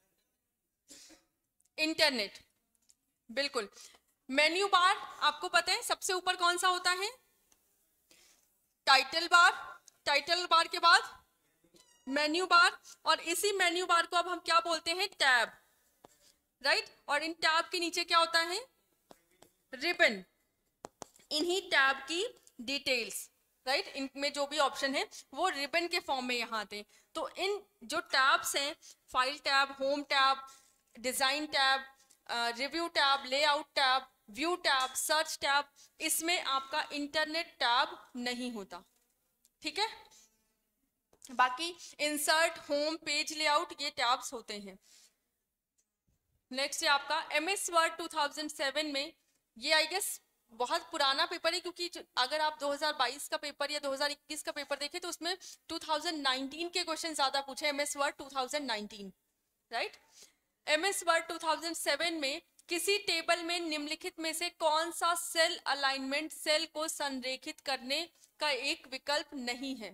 इंटरनेट, बिल्कुल, मेन्यू बार आपको पता है सबसे ऊपर कौन सा होता है टाइटल बार, टाइटल बार के बाद मेन्यू बार, और इसी मेन्यू बार को अब हम क्या बोलते हैं टैब, राइट, और इन टैब के नीचे क्या होता है रिबन, इन्हीं टैब की डिटेल्स, राइट, इनमें जो भी ऑप्शन है वो रिबन के फॉर्म में यहाँ आते हैं। तो इन जो टैब्स हैं file tab, home tab, design tab, review tab, layout tab, view tab, search tab, इसमें आपका इंटरनेट टैब नहीं होता, ठीक है, बाकी इंसर्ट, होम, पेज लेआउट ये टैब्स होते हैं। नेक्स्ट है आपका MS वर्ड 2007 में, ये आई गेस बहुत पुराना पेपर है, क्योंकि अगर आप 2022 का पेपर या 2021 का पेपर देखें तो उसमें 2019 के क्वेश्चन ज्यादा पूछे, MS Word 2019, right. MS Word 2007 में किसी टेबल में निम्नलिखित में से कौन सा सेल अलाइनमेंट सेल को संरेखित करने का एक विकल्प नहीं है।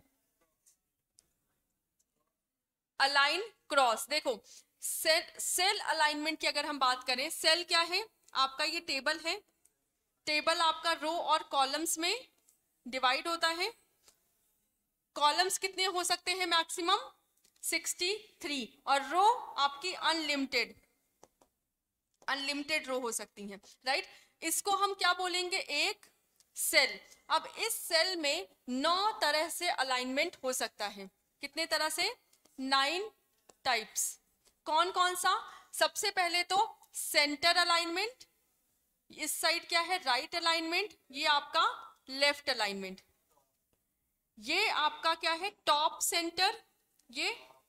अलाइन क्रॉस, देखो सेल अलाइनमेंट की अगर हम बात करें, सेल क्या है आपका, ये टेबल है, टेबल आपका रो और कॉलम्स में डिवाइड होता है, कॉलम्स कितने हो सकते हैं मैक्सिमम 63, और रो आपकी अनलिमिटेड रो हो सकती हैं, राइट। इसको हम क्या बोलेंगे एक सेल। अब इस सेल में 9 तरह से अलाइनमेंट हो सकता है, कितने तरह से 9 टाइप्स। कौन कौन सा, सबसे पहले तो सेंटर अलाइनमेंट, इस साइड क्या है राइट अलाइनमेंट, ये आपका लेफ्ट अलाइनमेंट, ये आपका क्या है टॉप सेंटर, ये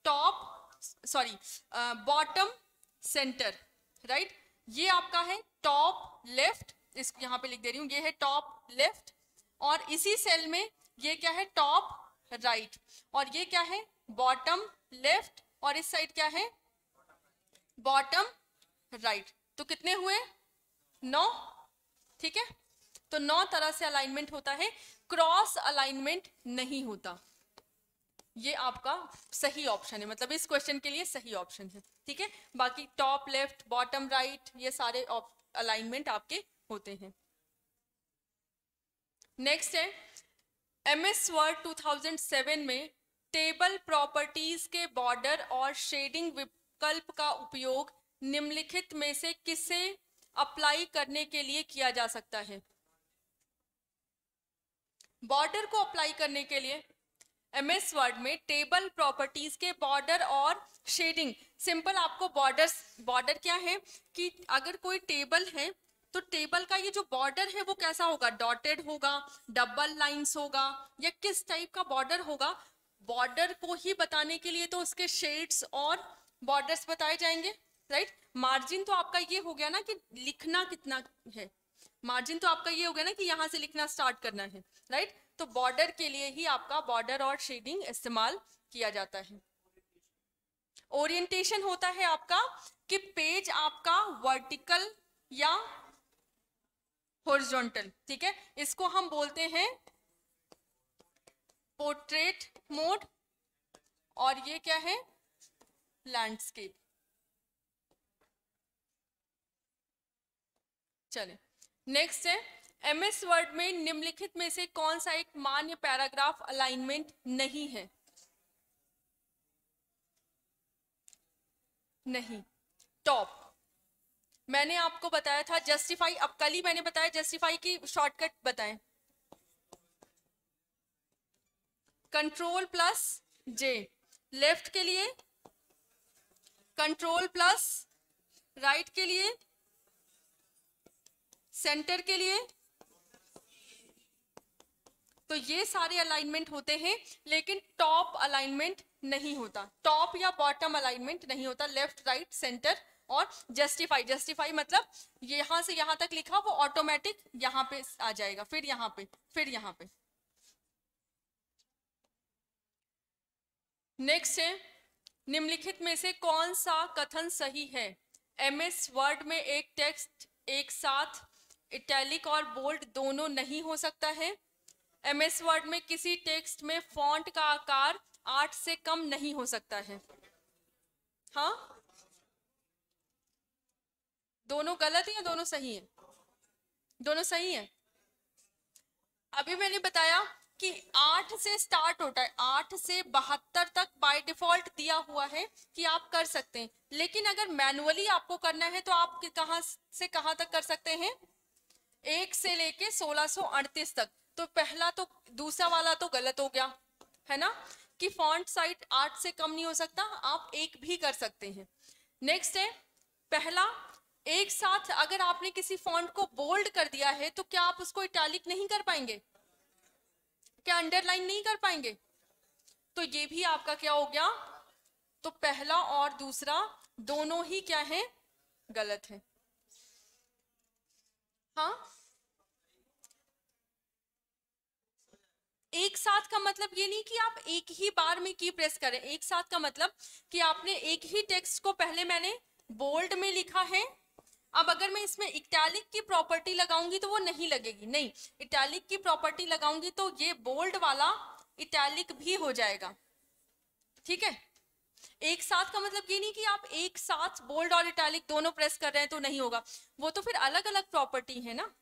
बॉटम सेंटर, राइट, ये आपका है टॉप लेफ्ट, इस यहां पे लिख दे रही हूं, ये है टॉप लेफ्ट, और इसी सेल में ये क्या है टॉप राइट, और ये क्या है बॉटम लेफ्ट, और इस साइड क्या है बॉटम राइट। तो कितने हुए 9, ठीक है, तो 9 तरह से अलाइनमेंट होता है, क्रॉस अलाइनमेंट नहीं होता, ये आपका सही ऑप्शन है, मतलब इस क्वेश्चन के लिए सही ऑप्शन है, ठीक है, बाकी टॉप लेफ्ट बॉटम राइट ये सारे अलाइनमेंट आपके होते हैं। नेक्स्ट है MS वर्ड 2007 में टेबल प्रॉपर्टीज के बॉर्डर और शेडिंग विकल्प का उपयोग निम्नलिखित में से किसे अप्लाई करने के लिए किया जा सकता है। बॉर्डर को अप्लाई करने के लिए MS वर्ड में टेबल प्रॉपर्टीज के बॉर्डर और शेडिंग, सिंपल आपको बॉर्डर क्या है कि अगर कोई टेबल है तो टेबल का ये जो बॉर्डर है वो कैसा होगा, डॉटेड होगा, डबल लाइंस होगा, या किस टाइप का बॉर्डर होगा, बॉर्डर को ही बताने के लिए तो उसके शेड्स और बॉर्डर्स बताए जाएंगे, राइट। मार्जिन तो आपका ये हो गया ना कि लिखना कितना है, मार्जिन तो आपका ये हो गया ना कि यहां से लिखना स्टार्ट करना है, राइट। तो बॉर्डर के लिए ही आपका बॉर्डर और शेडिंग इस्तेमाल किया जाता है। ओरिएंटेशन होता है आपका कि पेज आपका वर्टिकल या हॉरिजॉन्टल, ठीक है, इसको हम बोलते हैं पोर्ट्रेट मोड, और ये क्या है, लैंडस्केप। चले नेक्स्ट है, एमएस वर्ड में निम्नलिखित में से कौन सा एक मान्य पैराग्राफ अलाइनमेंट नहीं है? नहीं, टॉप। मैंने आपको बताया था जस्टिफाई, अब कल ही मैंने बताया जस्टिफाई की शॉर्टकट बताएं, कंट्रोल प्लस जे लेफ्ट के लिए, कंट्रोल प्लस राइट के लिए, सेंटर के लिए। तो ये सारे अलाइनमेंट होते हैं, लेकिन टॉप अलाइनमेंट नहीं होता, टॉप या बॉटम अलाइनमेंट नहीं होता, लेफ्ट राइट सेंटर और जस्टिफाई। जस्टिफाई मतलब यहां से यहां तक लिखा वो ऑटोमेटिक यहां पे आ जाएगा, फिर यहां पे, फिर यहां पे। नेक्स्ट है, निम्नलिखित में से कौन सा कथन सही है? एमएस वर्ड में एक टेक्स्ट एक साथ इटैलिक और बोल्ड दोनों नहीं हो सकता है। एमएस वर्ड में किसी टेक्स्ट में फॉन्ट का आकार 8 से कम नहीं हो सकता है। हाँ, दोनों गलत है या दोनों सही है? दोनों सही है। अभी मैंने बताया कि 8 से स्टार्ट होता है, 8 से 72 तक बाय डिफॉल्ट दिया हुआ है कि आप कर सकते हैं, लेकिन अगर मैनुअली आपको करना है तो आप कहां से कहां तक कर सकते हैं? 1 से लेके 1638 तक। तो पहला तो, दूसरा वाला तो गलत हो गया है ना, कि फॉन्ट साइज 8 से कम नहीं हो सकता, आप 1 भी कर सकते हैं। नेक्स्ट है, पहला, एक साथ अगर आपने किसी फॉन्ट को बोल्ड कर दिया है तो क्या आप उसको इटैलिक नहीं कर पाएंगे? क्या अंडरलाइन नहीं कर पाएंगे? तो ये भी आपका क्या हो गया? तो पहला और दूसरा दोनों ही क्या है? गलत है। हाँ, एक साथ का मतलब ये नहीं कि आप एक ही बार में की प्रेस करें, एक साथ का मतलब कि आपने एक ही टेक्स्ट को पहले मैंने बोल्ड में लिखा है, अब अगर मैं इसमें इटैलिक की प्रॉपर्टी लगाऊंगी तो वो नहीं लगेगी, नहीं, इटैलिक की प्रॉपर्टी लगाऊंगी तो ये बोल्ड वाला इटैलिक भी हो जाएगा, ठीक है। एक साथ का मतलब ये नहीं कि आप एक साथ बोल्ड और इटैलिक दोनों प्रेस कर रहे हैं तो नहीं होगा, वो तो फिर अलग अलग प्रॉपर्टी है ना।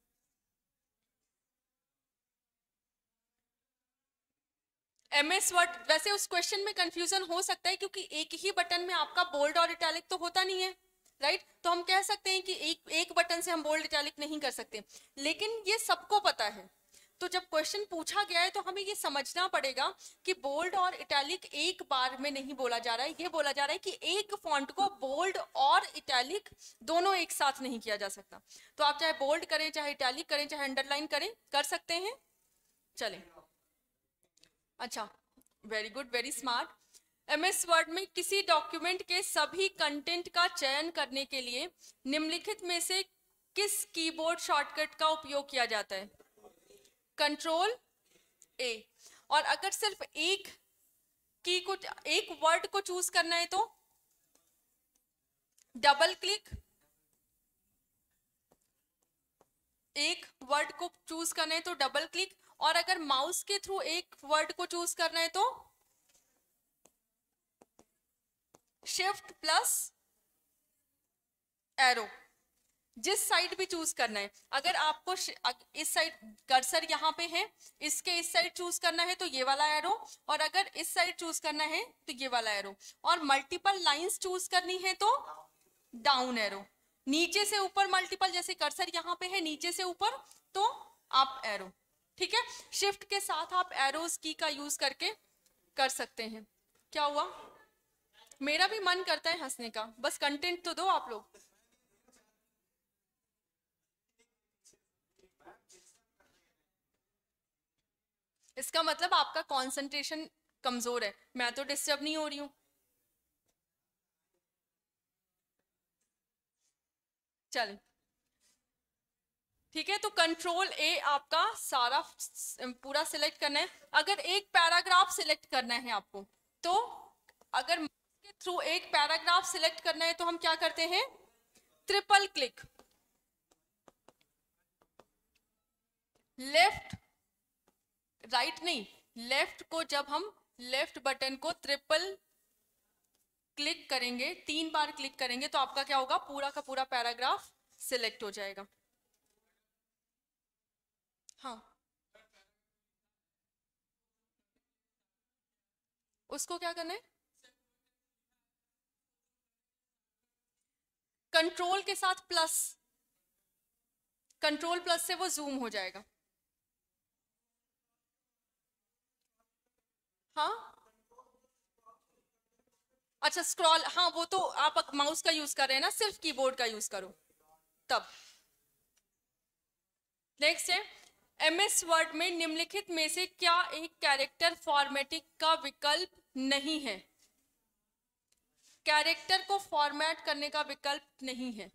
एमएस वर्ड, वैसे उस क्वेश्चन में कंफ्यूजन हो सकता है क्योंकि एक ही बटन में आपका बोल्ड और इटैलिक तो होता नहीं है, राइट। तो हम कह सकते हैं कि एक बटन से हम बोल्ड इटैलिक नहीं कर सकते, लेकिन ये सबको पता है। तो जब क्वेश्चन पूछा गया है तो हमें ये समझना पड़ेगा कि बोल्ड और इटैलिक एक बार में नहीं बोला जा रहा है, ये बोला जा रहा है कि एक फॉन्ट को बोल्ड और इटैलिक दोनों एक साथ नहीं किया जा सकता। तो आप चाहे बोल्ड करें, चाहे इटैलिक करें, चाहे अंडरलाइन करें, कर सकते हैं। चलें, अच्छा, very good, very smart. MS Word में किसी डॉक्यूमेंट के सभी कंटेंट का चयन करने के लिए निम्नलिखित में से किस कीबोर्ड शॉर्टकट का उपयोग किया जाता है? Control A. और अगर सिर्फ एक की को, एक वर्ड को चूज करना है तो डबल क्लिक, एक वर्ड को चूज करना है तो डबल क्लिक, और अगर माउस के थ्रू एक वर्ड को चूज करना है तो शिफ्ट प्लस एरो, जिस साइड भी चूज करना है। अगर आपको इस साइड कर्सर यहाँ पे है, इसके इस साइड चूज करना है तो ये वाला एरो, और अगर इस साइड चूज करना है तो ये वाला एरो, और मल्टीपल लाइंस चूज करनी है तो डाउन एरो, नीचे से ऊपर मल्टीपल, जैसे कर्सर यहाँ पे है नीचे से ऊपर तो अप एरो, ठीक है। शिफ्ट के साथ आप एरोज की का यूज करके कर सकते हैं। क्या हुआ? मेरा भी मन करता है हंसने का, बस कंटेंट तो दो आप लोग। इसका मतलब आपका कंसंट्रेशन कमजोर है, मैं तो डिस्टर्ब नहीं हो रही हूं। चल ठीक है, तो कंट्रोल ए आपका सारा पूरा सिलेक्ट करना है। अगर एक पैराग्राफ सिलेक्ट करना है आपको तो अगर के थ्रू एक पैराग्राफ सिलेक्ट करना है तो हम क्या करते हैं, ट्रिपल क्लिक, लेफ्ट राइट नहीं, लेफ्ट को जब हम लेफ्ट बटन को ट्रिपल क्लिक करेंगे, 3 बार क्लिक करेंगे तो आपका क्या होगा, पूरा का पूरा पैराग्राफ सिलेक्ट हो जाएगा। हाँ, उसको क्या करना है, कंट्रोल के साथ प्लस, कंट्रोल प्लस से वो जूम हो जाएगा। हाँ अच्छा स्क्रॉल, हाँ वो तो आप माउस का यूज कर रहे हैं ना, सिर्फ कीबोर्ड का यूज करो तब। नेक्स्ट है, एमएस वर्ड में निम्नलिखित में से क्या एक कैरेक्टर फॉर्मेटिंग का विकल्प नहीं है, कैरेक्टर को फॉर्मेट करने का विकल्प नहीं है,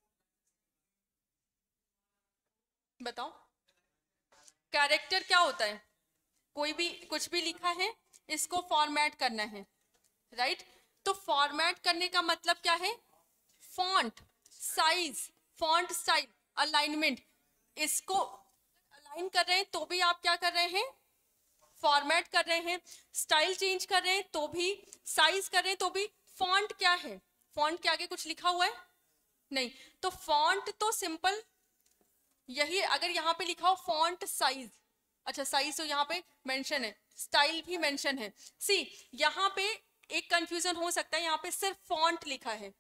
बताओ। कैरेक्टर क्या होता है, कोई भी कुछ भी लिखा है इसको फॉर्मेट करना है, राइट। तो फॉर्मेट करने का मतलब क्या है, font size, font style, alignment, इसको अलाइन कर रहे हैं तो भी आप क्या कर रहे हैं, फॉर्मेट कर रहे हैं, स्टाइल चेंज कर रहे हैं तो भी, साइज कर रहे हैं तो भी। फॉन्ट क्या है, फॉन्ट के आगे कुछ लिखा हुआ है नहीं, तो फॉन्ट तो सिंपल यही, अगर यहाँ पे लिखा हो फॉन्ट साइज, अच्छा साइज तो यहाँ पे मेंशन है, स्टाइल भी मेंशन है। सी यहाँ पे एक कंफ्यूजन हो सकता है, यहाँ पे सिर्फ फॉन्ट लिखा है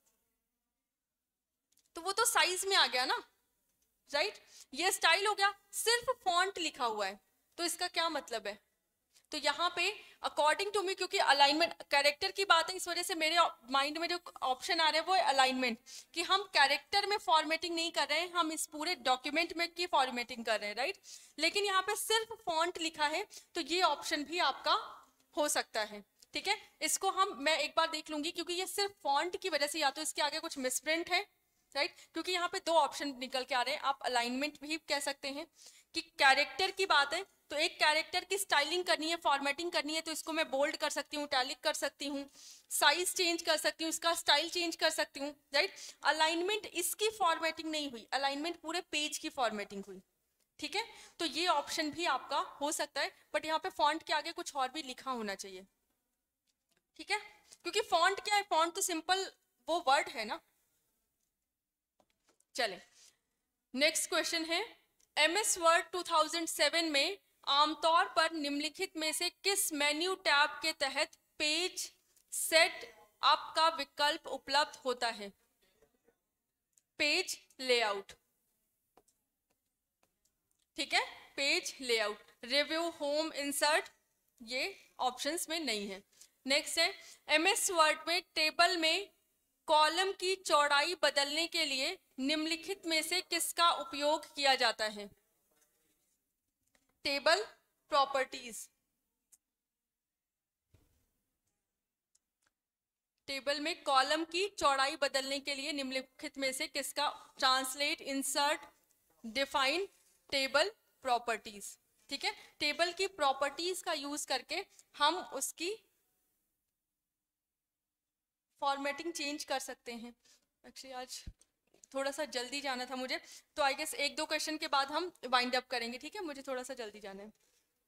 तो वो तो साइज में आ गया ना, राइट। ये स्टाइल हो गया, सिर्फ फॉन्ट लिखा हुआ है तो इसका क्या मतलब है। तो यहाँ पे अकॉर्डिंग टू मी, क्योंकि अलाइनमेंट कैरेक्टर की बात है इस वजह से मेरे माइंड में जो ऑप्शन आ रहा है वो है अलाइनमेंट, कि हम कैरेक्टर में फॉर्मेटिंग नहीं कर रहे हैं, हम इस पूरे डॉक्यूमेंट में की फॉर्मेटिंग कर रहे हैं, राइट। लेकिन यहाँ पे सिर्फ फॉन्ट लिखा है तो ये ऑप्शन भी आपका हो सकता है, ठीक है। इसको मैं एक बार देख लूंगी, क्योंकि ये सिर्फ फॉन्ट की वजह से या तो इसके आगे कुछ मिसप्रिंट है, राइट, क्योंकि यहाँ पे 2 ऑप्शन निकल के आ रहे हैं। आप अलाइनमेंट भी कह सकते हैं कि कैरेक्टर की बात है तो एक कैरेक्टर की स्टाइलिंग करनी है, फॉर्मेटिंग करनी है तो इसको मैं बोल्ड कर सकती हूँ, इटैलिक कर सकती हूँ, साइज चेंज कर सकती हूँ, इसका स्टाइल चेंज कर सकती हूँ, राइट। अलाइनमेंट इसकी फॉर्मेटिंग नहीं हुई, अलाइनमेंट पूरे पेज की फॉर्मेटिंग हुई, ठीक है। तो ये ऑप्शन भी आपका हो सकता है, बट यहाँ पे फॉन्ट के आगे कुछ और भी लिखा होना चाहिए, ठीक है, क्योंकि फॉन्ट क्या है, फॉन्ट तो सिंपल वो वर्ड है ना। चले नेक्स्ट क्वेश्चन है, एमएस वर्ड 2007 में आमतौर पर निम्नलिखित में से किस मेन्यू टैब के तहत पेज सेट अप का विकल्प उपलब्ध होता है, पेज लेआउट, ठीक है, page layout, review, home, insert, ये ऑप्शंस में नहीं है। नेक्स्ट है, एमएस वर्ड में टेबल में कॉलम की चौड़ाई बदलने के लिए निम्नलिखित में से किसका उपयोग किया जाता है, टेबल प्रॉपर्टीज, टेबल में कॉलम की चौड़ाई बदलने के लिए निम्नलिखित में से किसका, translate, insert, define, table properties, ठीक है। टेबल की प्रॉपर्टीज का यूज करके हम उसकी फॉर्मेटिंग चेंज कर सकते हैं। एक्चुअली आज थोड़ा सा जल्दी जाना था मुझे, तो आई गेस 1-2 क्वेश्चन के बाद हम वाइंड अप करेंगे, ठीक है, मुझे थोड़ा सा जल्दी जाना है।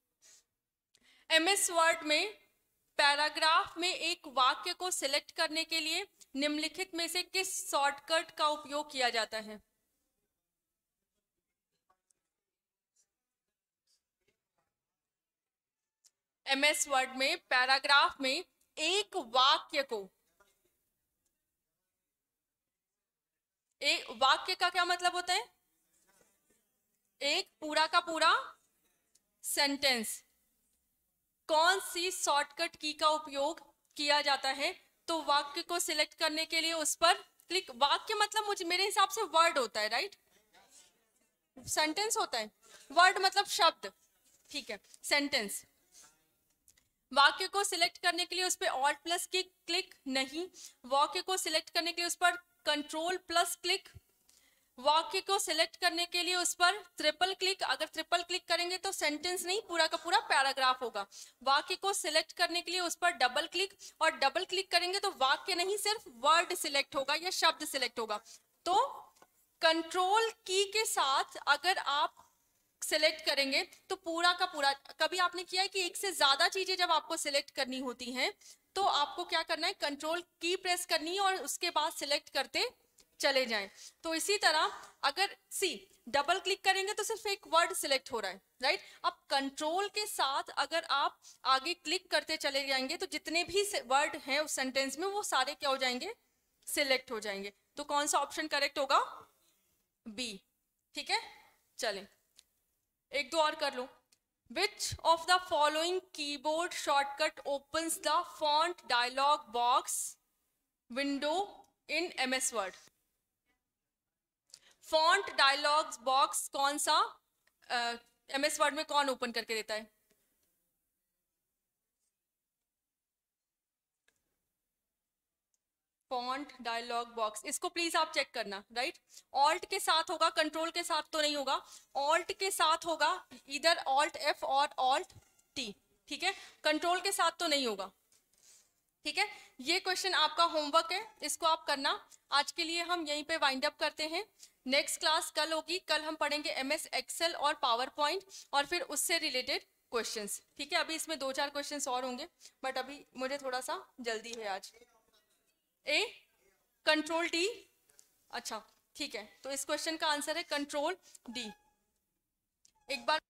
एमएस वर्ड में पैराग्राफ में एक वाक्य को सिलेक्ट करने के लिए निम्नलिखित में से किस शॉर्टकट का उपयोग किया जाता है, एमएस वर्ड में पैराग्राफ में एक वाक्य को, एक वाक्य का क्या मतलब होता है, एक पूरा का पूरा सेंटेंस, कौन सी शॉर्टकट की का उपयोग किया जाता है, तो वाक्य को सिलेक्ट करने के लिए उस पर क्लिक, वाक्य मतलब मुझे मेरे हिसाब से वर्ड होता है, राइट, सेंटेंस होता है, वर्ड मतलब शब्द, ठीक है, सेंटेंस। वाक्य को सिलेक्ट करने के लिए उस पर ऑल्ट प्लस की क्लिक नहीं, वाक्य को सिलेक्ट करने के लिए उस पर कंट्रोल प्लस क्लिक, वाक्य को सिलेक्ट करने के लिए उस पर ट्रिपल क्लिक, अगर ट्रिपल क्लिक करेंगे तो सेंटेंस नहीं पूरा का पूरा पैराग्राफ होगा। वाक्य को सिलेक्ट करने के लिए उस पर डबल क्लिक, और डबल क्लिक करेंगे तो वाक्य नहीं सिर्फ वर्ड सिलेक्ट होगा या शब्द सिलेक्ट होगा। तो कंट्रोल की के साथ अगर आप सिलेक्ट करेंगे तो पूरा का पूरा, कभी आपने किया है कि एक से ज्यादा चीजें जब आपको सिलेक्ट करनी होती हैं तो आपको क्या करना है, कंट्रोल की प्रेस करनी है और उसके बाद सिलेक्ट करते चले जाएं। तो इसी तरह अगर डबल क्लिक करेंगे तो सिर्फ एक वर्ड सिलेक्ट हो रहा है, राइट। अब कंट्रोल के साथ अगर आप आगे क्लिक करते चले जाएंगे तो जितने भी वर्ड हैं उस सेंटेंस में वो सारे क्या हो जाएंगे, सिलेक्ट हो जाएंगे। तो कौन सा ऑप्शन करेक्ट होगा, बी। ठीक है, चलें एक दो और कर लो। Which of the following keyboard shortcut opens the font dialog box window in MS Word? Font dialogs box कौन सा MS वर्ड में कौन ओपन करके देता है? फॉन्ट डायलॉग बॉक्स, इसको प्लीज आप चेक करना, राइट। ऑल्ट के साथ होगा, कंट्रोल के साथ तो नहीं होगा। ऑल्ट के साथ होगा, इधर ऑल्ट F और ऑल्ट T, ठीक है। कंट्रोल के साथ तो नहीं होगा, ठीक है। ये क्वेश्चन आपका होमवर्क है, इसको आप करना। आज के लिए हम यहीं पे वाइंड अप करते हैं। नेक्स्ट क्लास कल होगी, कल हम पढ़ेंगे MS एक्सेल और पावर पॉइंट और फिर उससे रिलेटेड क्वेश्चंस, ठीक है। अभी इसमें 2-4 क्वेश्चंस और होंगे बट अभी मुझे थोड़ा सा जल्दी है आज। ए कंट्रोल D, अच्छा ठीक है। तो इस क्वेश्चन का आंसर है कंट्रोल D। एक बार